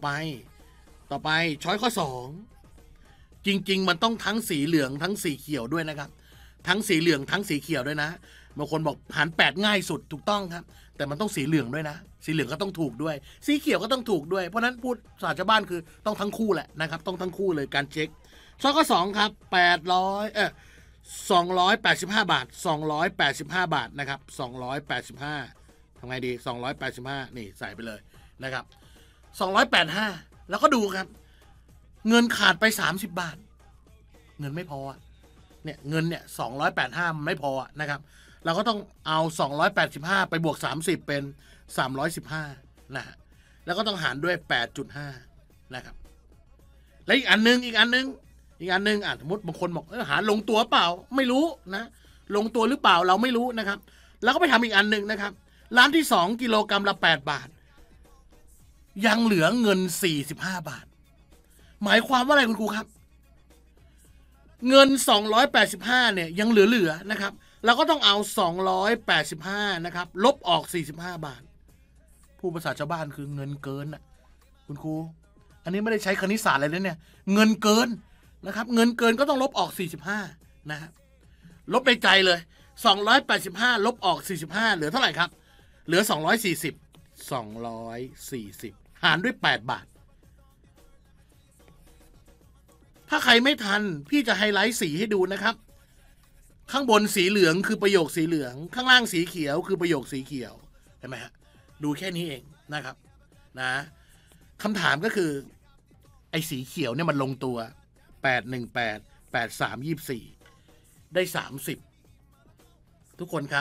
ช้อยข้อ2จริงๆมันต้องทั้งสีเหลืองทั้งสีเขียวด้วยนะครับทั้งสีเหลืองทั้งสีเขียวด้วยนะบางคนบอกหาร8ง่ายสุดถูกต้องครับแต่มันต้องสีเหลืองด้วยนะสีเหลืองก็ต้องถูกด้วยสีเขียวก็ต้องถูกด้วยเพราะนั้นพูดภาษาชาวบ้านคือต้องทั้งคู่แหละนะครับต้องทั้งคู่เลยการเช็คช้อยข้อ2ครับ285 บาท285 บาทนะครับ285ทำไงดี285นี่ใส่ไปเลยนะครับ285แล้วก็ดูครับเงินขาดไป30 บาทเงินไม่พอเนี่ยเงินเนี่ย285มันไม่พอนะครับเราก็ต้องเอา285ไปบวก30เป็น315นะฮะแล้วก็ต้องหารด้วย 8.5 นะครับและอีกอันนึงสมมติบางคนบอกหารลงตัวเปล่าไม่รู้นะลงตัวหรือเปล่าเราไม่รู้นะครับแล้วก็ไปทำอีกอันนึงนะครับร้านที่2กิโลกรัมละ8 บาทยังเหลือเงิน45 บาทหมายความว่าอะไรคุณครูครับเงิน285เนี่ยยังเหลือนะครับเราก็ต้องเอา285นะครับลบออก45 บาทผู้ภาษาชาวบ้านคือเงินเกินน่ะคุณครูอันนี้ไม่ได้ใช้คณิตศาสตร์อะไรเลยเนี่ยเงินเกินนะครับเงินเกินก็ต้องลบออก45นะครับลบในใจเลย285ลบออก45เหลือเท่าไหร่ครับเหลือ240หารด้วย8 บาทถ้าใครไม่ทันพี่จะไฮไลท์สีให้ดูนะครับข้างบนสีเหลืองคือประโยคสีเหลืองข้างล่างสีเขียวคือประโยคสีเขียวเห็นไหมฮะดูแค่นี้เองนะครับนะคำถามก็คือไอ้สีเขียวเนี่ยมันลงตัว818 8324ได้30ทุกคนครับ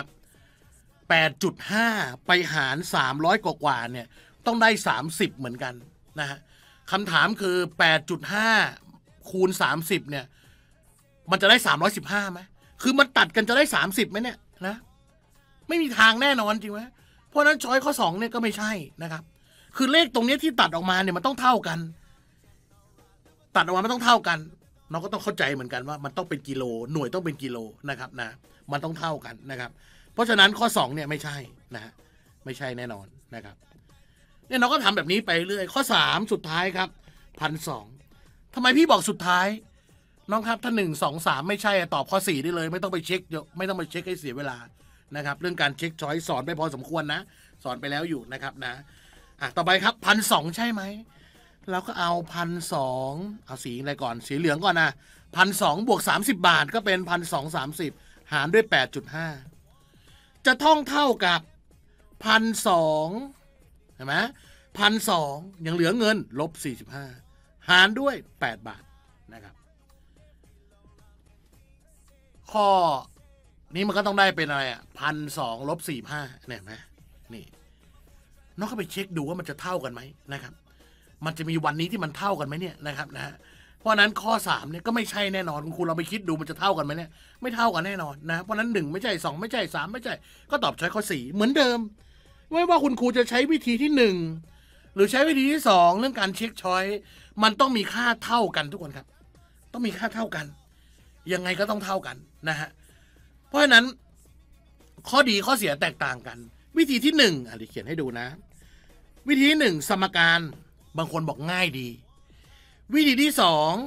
8.5 ไปหาร300กว่าเนี่ยต้องได้30เหมือนกันนะฮะคำถามคือ 8.5 คูณ30เนี่ยมันจะได้315ไหมคือมันตัดกันจะได้30ไหมเนี่ยนะไม่มีทางแน่นอนจริงไหมเพราะนั้นช้อยข้อ2เนี่ยก็ไม่ใช่นะครับคือเลขตรงนี้ที่ตัดออกมาเนี่ยมันต้องเท่ากันตัดออกมาไม่ต้องเท่ากันเราก็ต้องเข้าใจเหมือนกันว่ามันต้องเป็นกิโลหน่วยต้องเป็นกิโลนะครับนะมันต้องเท่ากันนะครับเพราะฉะนั้นข้อ2เนี่ยไม่ใช่นะฮะไม่ใช่แน่นอนนะครับเนี่ยเราก็ทำแบบนี้ไปเรื่อยข้อ3สุดท้ายครับ1,200ทำไมพี่บอกสุดท้ายน้องครับถ้า1 2 3ไม่ใช่ตอบข้อ4ได้เลยไม่ต้องไปเช็คเยอะไม่ต้องไปเช็คให้เสียเวลานะครับเรื่องการเช็คช้อยสอนไปพอสมควรนะสอนไปแล้วอยู่นะครับนะต่อไปครับ1,200ใช่ไหมเราก็เอา1,200เอาสีอะไรก่อนสีเหลืองก่อนนะ1,200บวก30 บาทก็เป็น1,230หารด้วย 8.5 จะท่องเท่ากับ1,200เห็นไหม1,200ยังเหลือเงิน-45หารด้วย8 บาทนะครับข้อนี้มันก็ต้องได้เป็นอะไรอ่ะ1,200-45เนี่ยไหมนี่น้องเข้าไปเช็คดูว่ามันจะเท่ากันไหมนะครับมันจะมีวันนี้ที่มันเท่ากันไหมเนี่ยนะครับนะเพราะนั้นข้อ3เนี่ยก็ไม่ใช่แน่นอนคุณครูเราไปคิดดูมันจะเท่ากันไหมเนี่ยไม่เท่ากันแน่นอนนะเพราะนั้น1ไม่ใช่2ไม่ใช่3ไม่ใช่ก็ตอบช้อยข้อ4เหมือนเดิมไม่ว่าคุณครูจะใช้วิธีที่1หรือใช้วิธีที่2เรื่องการเช็คช้อยมันต้องมีค่าเท่ากันทุกคนครับต้องมีค่าเท่ากันยังไงก็ต้องเท่ากันนะฮะเพราะฉะนั้นข้อดีข้อเสียแตกต่างกันวิธีที่1เดี๋ยวเขียนให้ดูนะวิธีที่1สมการบางคนบอกง่ายดีวิธีที่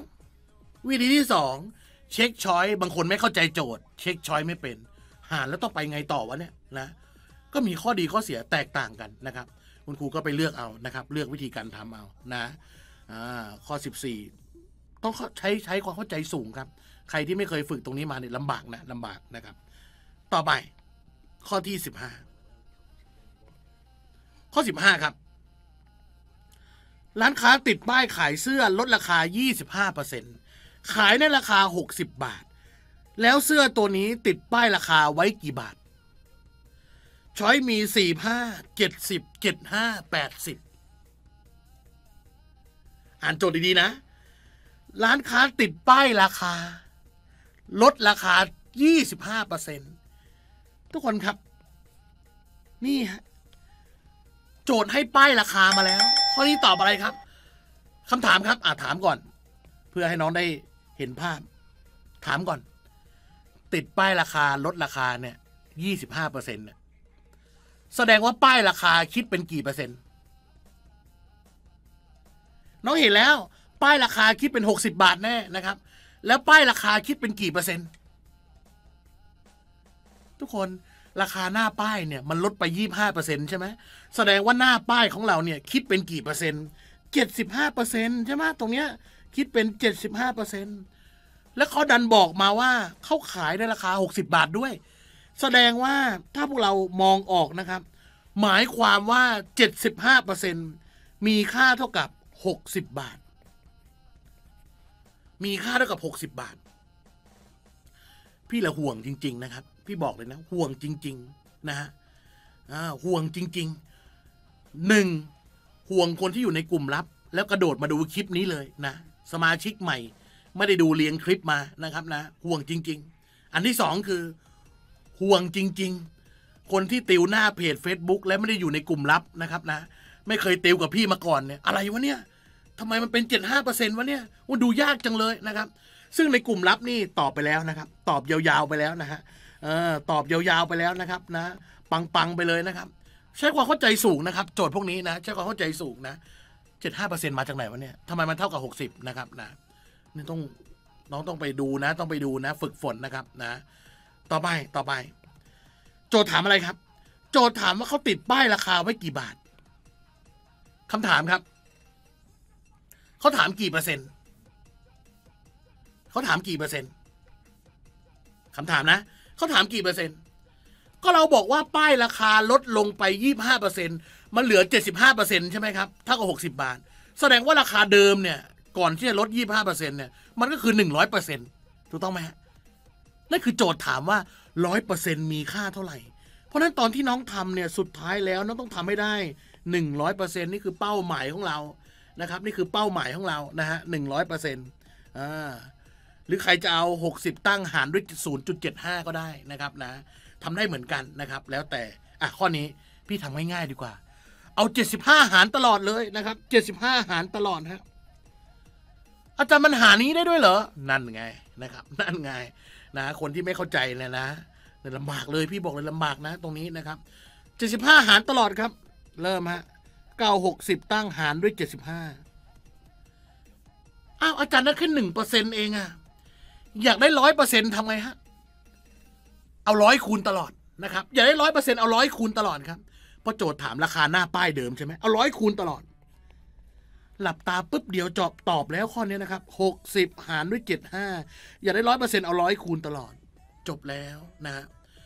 2เช็คช้อยบางคนไม่เข้าใจโจทย์เช็คช้อยไม่เป็นหารแล้วต้องไปไงต่อวะเนี่ยนะก็มีข้อดีข้อเสียแตกต่างกันนะครับคุณครูก็ไปเลือกเอานะครับเลือกวิธีการทำเอานะข้อ14ต้องใช้ความเข้าใจสูงครับใครที่ไม่เคยฝึกตรงนี้มาเนี่ยลำบากนะครับต่อไปข้อที่15ข้อ15ครับร้านค้าติดป้ายขายเสื้อลดราคา 25% ขายในราคา60 บาทแล้วเสื้อตัวนี้ติดป้ายราคาไว้กี่บาทช้อยมี45 70 75 80อ่านโจทย์ดีๆนะร้านค้าติดป้ายราคาลดราคา 25% ทุกคนครับนี่ฮะโจทย์ให้ป้ายราคามาแล้วข้อนี้ตอบอะไรครับคำถามครับถามก่อนเพื่อให้น้องได้เห็นภาพถามก่อนติดป้ายราคาลดราคาเนี่ย 25% เนี่ยแสดงว่าป้ายราคาคิดเป็นกี่เปอร์เซ็นต์น้องเห็นแล้วป้ายราคาคิดเป็น60 บาทแน่นะครับแล้วป้ายราคาคิดเป็นกี่เปอร์เซ็นต์ทุกคนราคาหน้าป้ายเนี่ยมันลดไป 25% ใช่ไหมแสดงว่าหน้าป้ายของเราเนี่ยคิดเป็นกี่เปอร์เซ็นต์75%ใช่ไหมตรงเนี้ยคิดเป็น 75%แล้วเขาดันบอกมาว่าเขาขายในราคา60 บาทด้วยแสดงว่าถ้าพวกเรามองออกนะครับหมายความว่า 75% มีค่าเท่ากับ60 บาทมีค่าเท่ากับ60 บาทพี่ละห่วงจริงๆนะครับพี่บอกเลยนะห่วงจริงๆนะฮะห่วงจริงๆห่วงคนที่อยู่ในกลุ่มลับแล้วกระโดดมาดูคลิปนี้เลยนะสมาชิกใหม่ไม่ได้ดูเรียงคลิปมานะครับนะห่วงจริงๆอันที่2คือห่วงจริงๆคนที่ติวหน้าเพจ Facebook และไม่ได้อยู่ในกลุ่มลับนะครับนะไม่เคยติวกับพี่มาก่อนเนี่ยอะไรวะเนี่ยทำไมมันเป็น 75% วะเนี่ยดูยากจังเลยนะครับซึ่งในกลุ่มลับนี่ตอบไปแล้วนะครับตอบยาวๆไปแล้วนะฮะตอบยาวๆไปแล้วนะครับนะปังๆไปเลยนะครับใช้ความเข้าใจสูงนะครับโจทย์พวกนี้นะใช้ความเข้าใจสูงนะ 75% มาจากไหนวะเนี่ยทำไมมันเท่ากับ60นะครับนะนี่น้องต้องไปดูนะต้องไปดูนะฝึกฝนนะครับนะต่อไปโจทย์ถามอะไรครับโจทย์ถามว่าเขาติดป้ายราคาไว้กี่บาทคำถามครับเขาถามกี่เปอร์เซ็นต์เขาถามกี่เปอร์เซ็นต์คำถามนะเขาถามกี่เปอร์เซ็นต์ก็เราบอกว่าป้ายราคาลดลงไป 25% มันเหลือ 75% ใช่ไหมครับเท่ากับ60 บาทแสดงว่าราคาเดิมเนี่ยก่อนที่จะลด 25% เนี่ยมันก็คือ 100% ถูกต้องไหมฮะนั่นคือโจทย์ถามว่า 100% มีค่าเท่าไหร่เพราะนั้นตอนที่น้องทำเนี่ยสุดท้ายแล้วน้องต้องทำให้ได้ 100% นี่คือเป้าหมายของเรานะครับนี่คือเป้าหมายของเรานะฮะ 100% หรือใครจะเอา60ตั้งหารด้วย 0.75 ก็ได้นะครับนะทำได้เหมือนกันนะครับแล้วแต่ข้อนี้พี่ทำง่ายๆดีกว่าเอา75หารตลอดเลยนะครับ75หารตลอดฮะอาจารย์มันหารนี้ได้ด้วยเหรอนั่นไงนะครับนั่นไงนะคนที่ไม่เข้าใจเนี่ยนะลำบากเลยพี่บอกเลยลำบากนะตรงนี้นะครับ75หารตลอดครับเริ่มฮะ960ตั้งหารด้วย75อาจารย์ได้แค่ 1% เองอยากได้ 100% ทำไงฮะเอา100คูณตลอดนะครับอยากได้ 100% เอา100คูณตลอดครับเพราะโจทย์ถามราคาหน้าป้ายเดิมใช่ไหมเอา100คูณตลอดหลับตาปุ๊บเดียวตอบแล้วข้อนี้นะครับ60หารด้วย75อยากได้ 100% เอา100คูณตลอดจบแล้วนะฮะ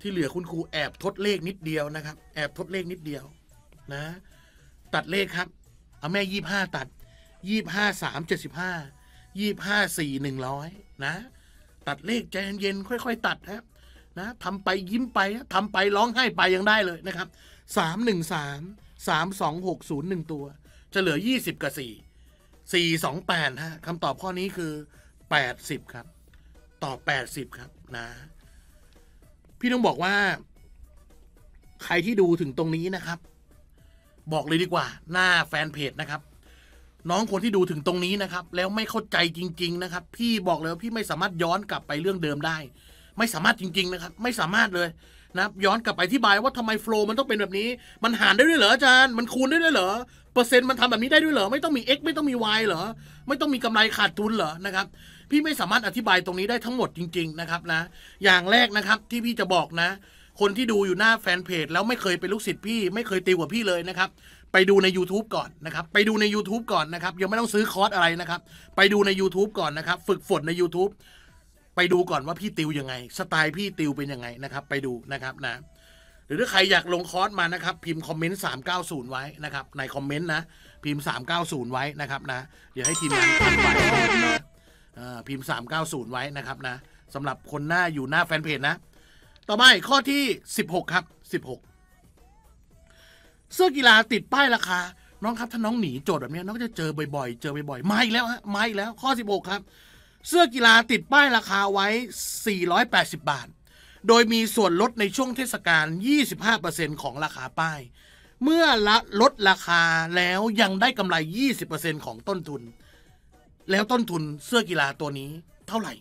ที่เหลือคุณครูแอบทดเลขนิดเดียวนะครับแอบทดเลขนิดเดียวนะตัดเลขครับเอาแม่25ตัด25 3 75 25 4 100นะตัดเลขใจเย็นๆค่อยๆตัดนะทำไปยิ้มไปทำไปร้องไห้ไปยังได้เลยนะครับ313 3260 1ตัวจะเหลือ20กับ4 428ฮะคำตอบข้อนี้คือ80ครับตอบ80ครับนะพี่ต้องบอกว่าใครที่ดูถึงตรงนี้นะครับบอกเลยดีกว่าหน้าแฟนเพจนะครับน้องคนที่ดูถึงตรงนี้นะครับแล้วไม่เข้าใจจริงๆนะครับพี่บอกเลยว่าพี่ไม่สามารถย้อนกลับไปเรื่องเดิมได้ไม่สามารถจริงๆนะครับไม่สามารถเลยนะย้อนกลับไปอธิบายว่าทำไมโฟล์มันต้องเป็นแบบนี้มันหารได้ด้วยเหรออาจารย์มันคูณได้ด้วยเหรอเปอร์เซ็นต์มันทำแบบนี้ได้ด้วยเหรอไม่ต้องมี x ไม่ต้องมี y เหรอไม่ต้องมีกำไรขาดทุนเหรอนะครับพี่ไม่สามารถอธิบายตรงนี้ได้ทั้งหมดจริงๆนะครับนะอย่างแรกนะครับที่พี่จะบอกนะคนที่ดูอยู่หน้าแฟนเพจแล้วไม่เคยเป็นลูกศิษย์พี่ไม่เคยติวกับพี่เลยนะครับไปดูใน YouTube ก่อนนะครับไปดูใน YouTube ก่อนนะครับยังไม่ต้องซื้อคอร์สอะไรนะครับไปดูใน YouTube ก่อนนะครับฝึกฝนใน YouTube ไปดูก่อนว่าพี่ติวยังไงสไตล์พี่ติวเป็นยังไงนะครับไปดูนะครับนะหรือถ้าใครอยากลงคอร์สมานะครับพิมพ์คอมเมนต์390ไว้นะครับในคอมเมนต์นะพิมพ์390ไว้นะครับนะเดี๋ยวให้ทีมงานพิมพ์ไว้นะพิมพ์390ไว้นะครับนะสำหรับคนหน้าอยู่หน้าแฟนเพจนะต่อมาข้อที่16ครับ16เสื้อกีฬาติดป้ายราคาน้องครับถ้าน้องหนีโจทย์แบบนี้น้องก็จะเจอบ่อยๆมาอีกแล้วฮะมาอีกแล้วข้อ16ครับเสื้อกีฬาติดป้ายราคาไว้480บาทโดยมีส่วนลดในช่วงเทศกาล 25% ของราคาป้ายเมื่อลดราคาแล้วยังได้กำไร 20% ของต้นทุนแล้วต้นทุนเสื้อกีฬาตัวนี้เท่าไหร่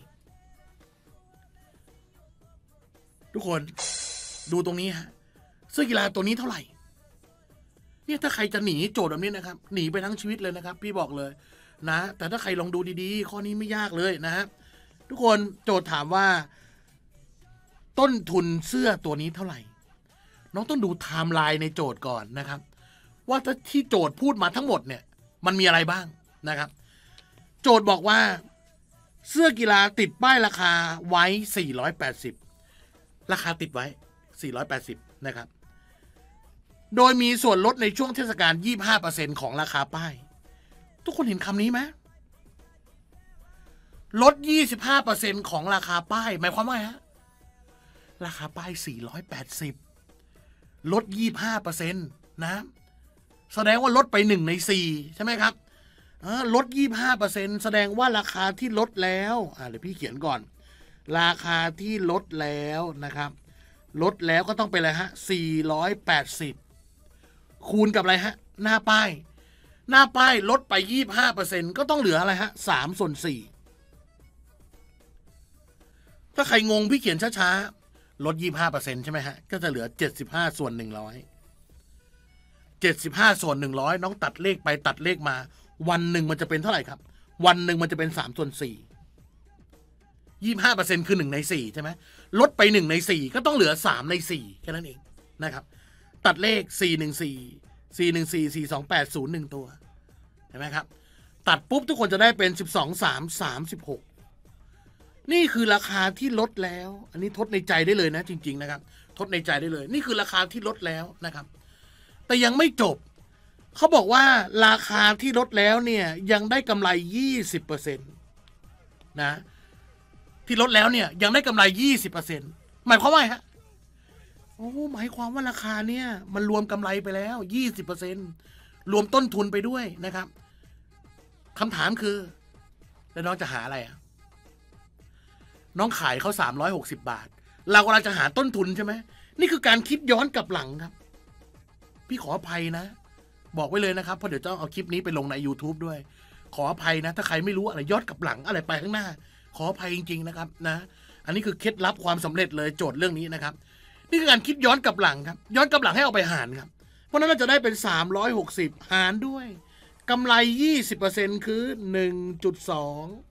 ทุกคนดูตรงนี้ฮะเสื้อกีฬาตัวนี้เท่าไหร่เนี่ยถ้าใครจะหนีโจทย์แบบนี้นะครับหนีไปทั้งชีวิตเลยนะครับพี่บอกเลยนะแต่ถ้าใครลองดูดีๆข้อนี้ไม่ยากเลยนะฮะทุกคนโจทย์ถามว่าต้นทุนเสื้อตัวนี้เท่าไหร่น้องต้องดูไทม์ไลน์ในโจทย์ก่อนนะครับว่าถ้าที่โจทย์พูดมาทั้งหมดเนี่ยมันมีอะไรบ้างนะครับโจทย์บอกว่าเสื้อกีฬาติดป้ายราคาไว้480ราคาติดไว้480นะครับโดยมีส่วนลดในช่วงเทศกาล 25% ของราคาป้ายทุกคนเห็นคำนี้ไหมลด 25% ของราคาป้ายหมายความว่าไงฮะราคาป้าย480ลด 25% นะแสดงว่าลดไป1ใน4ใช่ไหมครับลด 25% แสดงว่าราคาที่ลดแล้วเดี๋ยวพี่เขียนก่อนราคาที่ลดแล้วนะครับลดแล้วก็ต้องเป็นอะไรฮะ480คูณกับอะไรฮะหน้าป้ายลดไป 25% ก็ต้องเหลืออะไรฮะ3/4ถ้าใครงงพี่เขียนช้าๆลด 25% ใช่ไหมฮะก็จะเหลือ75/100 น้องตัดเลขไปตัดเลขมาวันหนึ่งมันจะเป็นเท่าไหร่ครับวันหนึ่งมันจะเป็น3/4 25% คือ1ใน4ใช่ไหมลดไป1ใน4ก็ต้องเหลือ3ใน4แค่นั้นเองนะครับตัดเลข414 428 01ตัวเห็นไหมครับตัดปุ๊บทุกคนจะได้เป็น12/3 36นี่คือราคาที่ลดแล้วอันนี้ทดในใจได้เลยนะจริงๆนะครับทดในใจได้เลยนี่คือราคาที่ลดแล้วนะครับแต่ยังไม่จบเขาบอกว่าราคาที่ลดแล้วเนี่ยยังได้กำไร 20% นะที่ลดแล้วเนี่ยยังได้กำไร 20% หมายความว่าไงฮะหมายความว่าราคาเนี่ยมันรวมกำไรไปแล้ว 20% รวมต้นทุนไปด้วยนะครับคำถามคือแล้วน้องจะหาอะไรน้องขายเขา360 บาทเรากำลังจะหาต้นทุนใช่ไหมนี่คือการคิดย้อนกลับหลังครับพี่ขออภัยนะบอกไว้เลยนะครับเพราะเดี๋ยวจะเอาคลิปนี้ไปลงใน YouTube ด้วยขออภัยนะถ้าใครไม่รู้อะไรย้อนกลับหลังอะไรไปข้างหน้าขออภัยจริงๆนะครับนะอันนี้คือเคล็ดลับความสำเร็จเลยโจทย์เรื่องนี้นะครับนี่คือการคิดย้อนกลับหลังครับย้อนกลับหลังให้เอาไปหารครับเพราะนั้นเราจะได้เป็น360หารด้วยกำไร 20% คือ 1.2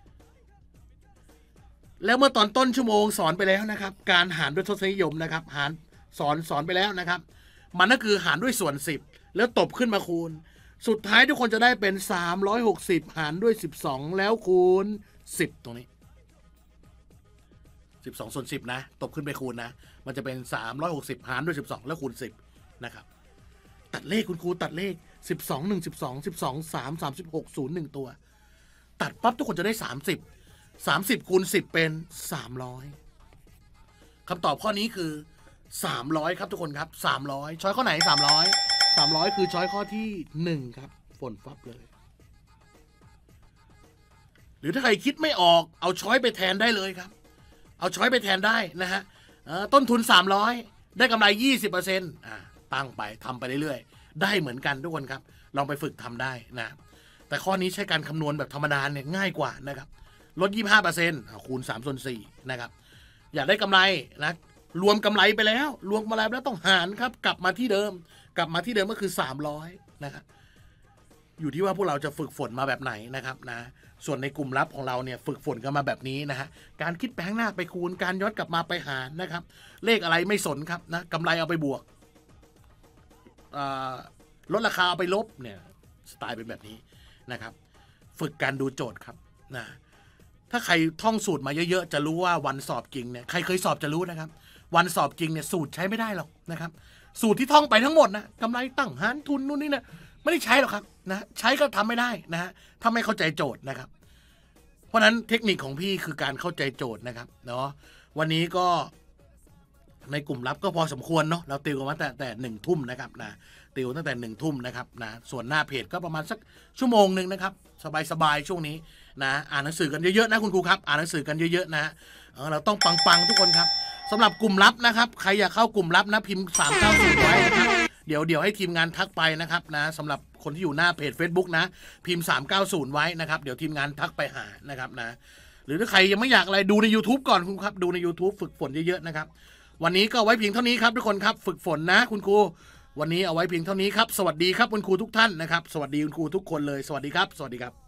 แล้วเมื่อตอนต้นชั่วโมงสอนไปแล้วนะครับการหารด้วยทศนิยมนะครับหารสอนไปแล้วนะครับมันก็คือหารด้วยส่วน10แล้วตบขึ้นมาคูณสุดท้ายทุกคนจะได้เป็น360หารด้วย12แล้วคูณ10ตรงนี้ 12/10นะตบขึ้นไปคูณนะมันจะเป็น360หารด้วย12แล้วคูณ10นะครับตัดเลขคุณครูตัดเลข12 1 12 12 3 36 0 1ตัวตัดปั๊บทุกคนจะได้30คูณ10เป็น300คำตอบข้อนี้คือ300ครับทุกคนครับ300ช้อยข้อไหน300คือช้อยข้อที่1ครับฝนฟับเลยหรือถ้าใครคิดไม่ออกเอาช้อยไปแทนได้เลยครับเอาช้อยไปแทนได้นะฮะต้นทุน300ได้กำไร 20%ตั้งไปทำไปเรื่อยๆได้เหมือนกันทุกคนครับลองไปฝึกทำได้นะแต่ข้อนี้ใช้การคำนวณแบบธรรมดาเนี่ยง่ายกว่านะครับลด 25%คูณ3/4นะครับอยากได้กำไรนะรวมกำไรไปแล้วรวมกำไรแล้วต้องหารครับกลับมาที่เดิมก็คือ300นะครับอยู่ที่ว่าพวกเราจะฝึกฝนมาแบบไหนนะครับนะส่วนในกลุ่มลับของเราเนี่ยฝึกฝนกันมาแบบนี้นะฮะการคิดแปลงหน้าไปคูณการย้อนกลับมาไปหารนะครับเลขอะไรไม่สนครับนะกำไรเอาไปบวกลดราคาเอาไปลบเนี่ยสไตล์เป็นแบบนี้นะครับฝึกการดูโจทย์ครับนะถ้าใครท่องสูตรมาเยอะๆจะรู้ว่าวันสอบจริงเนี่ยใครเคยสอบจะรู้นะครับวันสอบจริงเนี่ยสูตรใช้ไม่ได้หรอกนะครับสูตรที่ท่องไปทั้งหมดนะกำไรตั้งหารทุนนู่นนี่นะไม่ได้ใช้หรอกครับนะใช้ก็ทำไม่ได้นะฮะถ้าไม่เข้าใจโจทย์นะครับเพราะนั้นเทคนิคของพี่คือการเข้าใจโจทย์นะครับเนาะวันนี้ก็ในกลุ่มลับก็พอสมควรเนาะเราติวกันมาแต่1 ทุ่มนะครับนะติวตั้งแต่1 ทุ่มนะครับนะส่วนหน้าเพจก็ประมาณสักชั่วโมงหนึ่งนะครับสบายๆช่วงนี้นะอ่านหนังสือกันเยอะๆนะคุณครูครับอ่านหนังสือกันเยอะๆนะเราต้องปังๆทุกคนครับสำหรับกลุ่มลับนะครับใครอยากเข้ากลุ่มลับนะพิมพ์390ไว้นะครับเดี๋ยวให้ทีมงานทักไปนะครับนะสำหรับคนที่อยู่หน้าเพจ Facebook นะพิมพ์390ไว้นะครับเดี๋ยวทีมงานทักไปหานะครับนะหรือถ้าใครยังไม่อยากอะไรดูใน YouTube ก่อนคุณครับดูใน YouTube ฝึกฝนเยอะๆนะครับวันนี้ก็ไว้เพียงเท่านี้ครับทุกคนครับฝึกฝนนะคุณครูวันนี้เอาไว้เพียงเท่านี้ครับสวัสดีครับคุณครูทุกท่านนะครับสวัสดีคุณครูทุกคนเลยสวัสดีครับสวัสดีครับ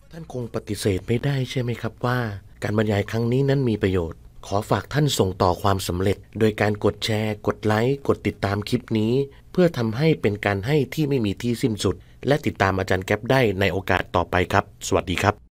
ท่านคงปฏิเสธไม่ได้ใช่ไหมครับว่าการบรรยายครั้งนี้นั้นมีประโยชน์ขอฝากท่านส่งต่อความสำเร็จโดยการกดแชร์กดไลค์กดติดตามคลิปนี้เพื่อทำให้เป็นการให้ที่ไม่มีที่สิ้นสุดและติดตามอาจารย์แก๊ปได้ในโอกาสต่อไปครับสวัสดีครับ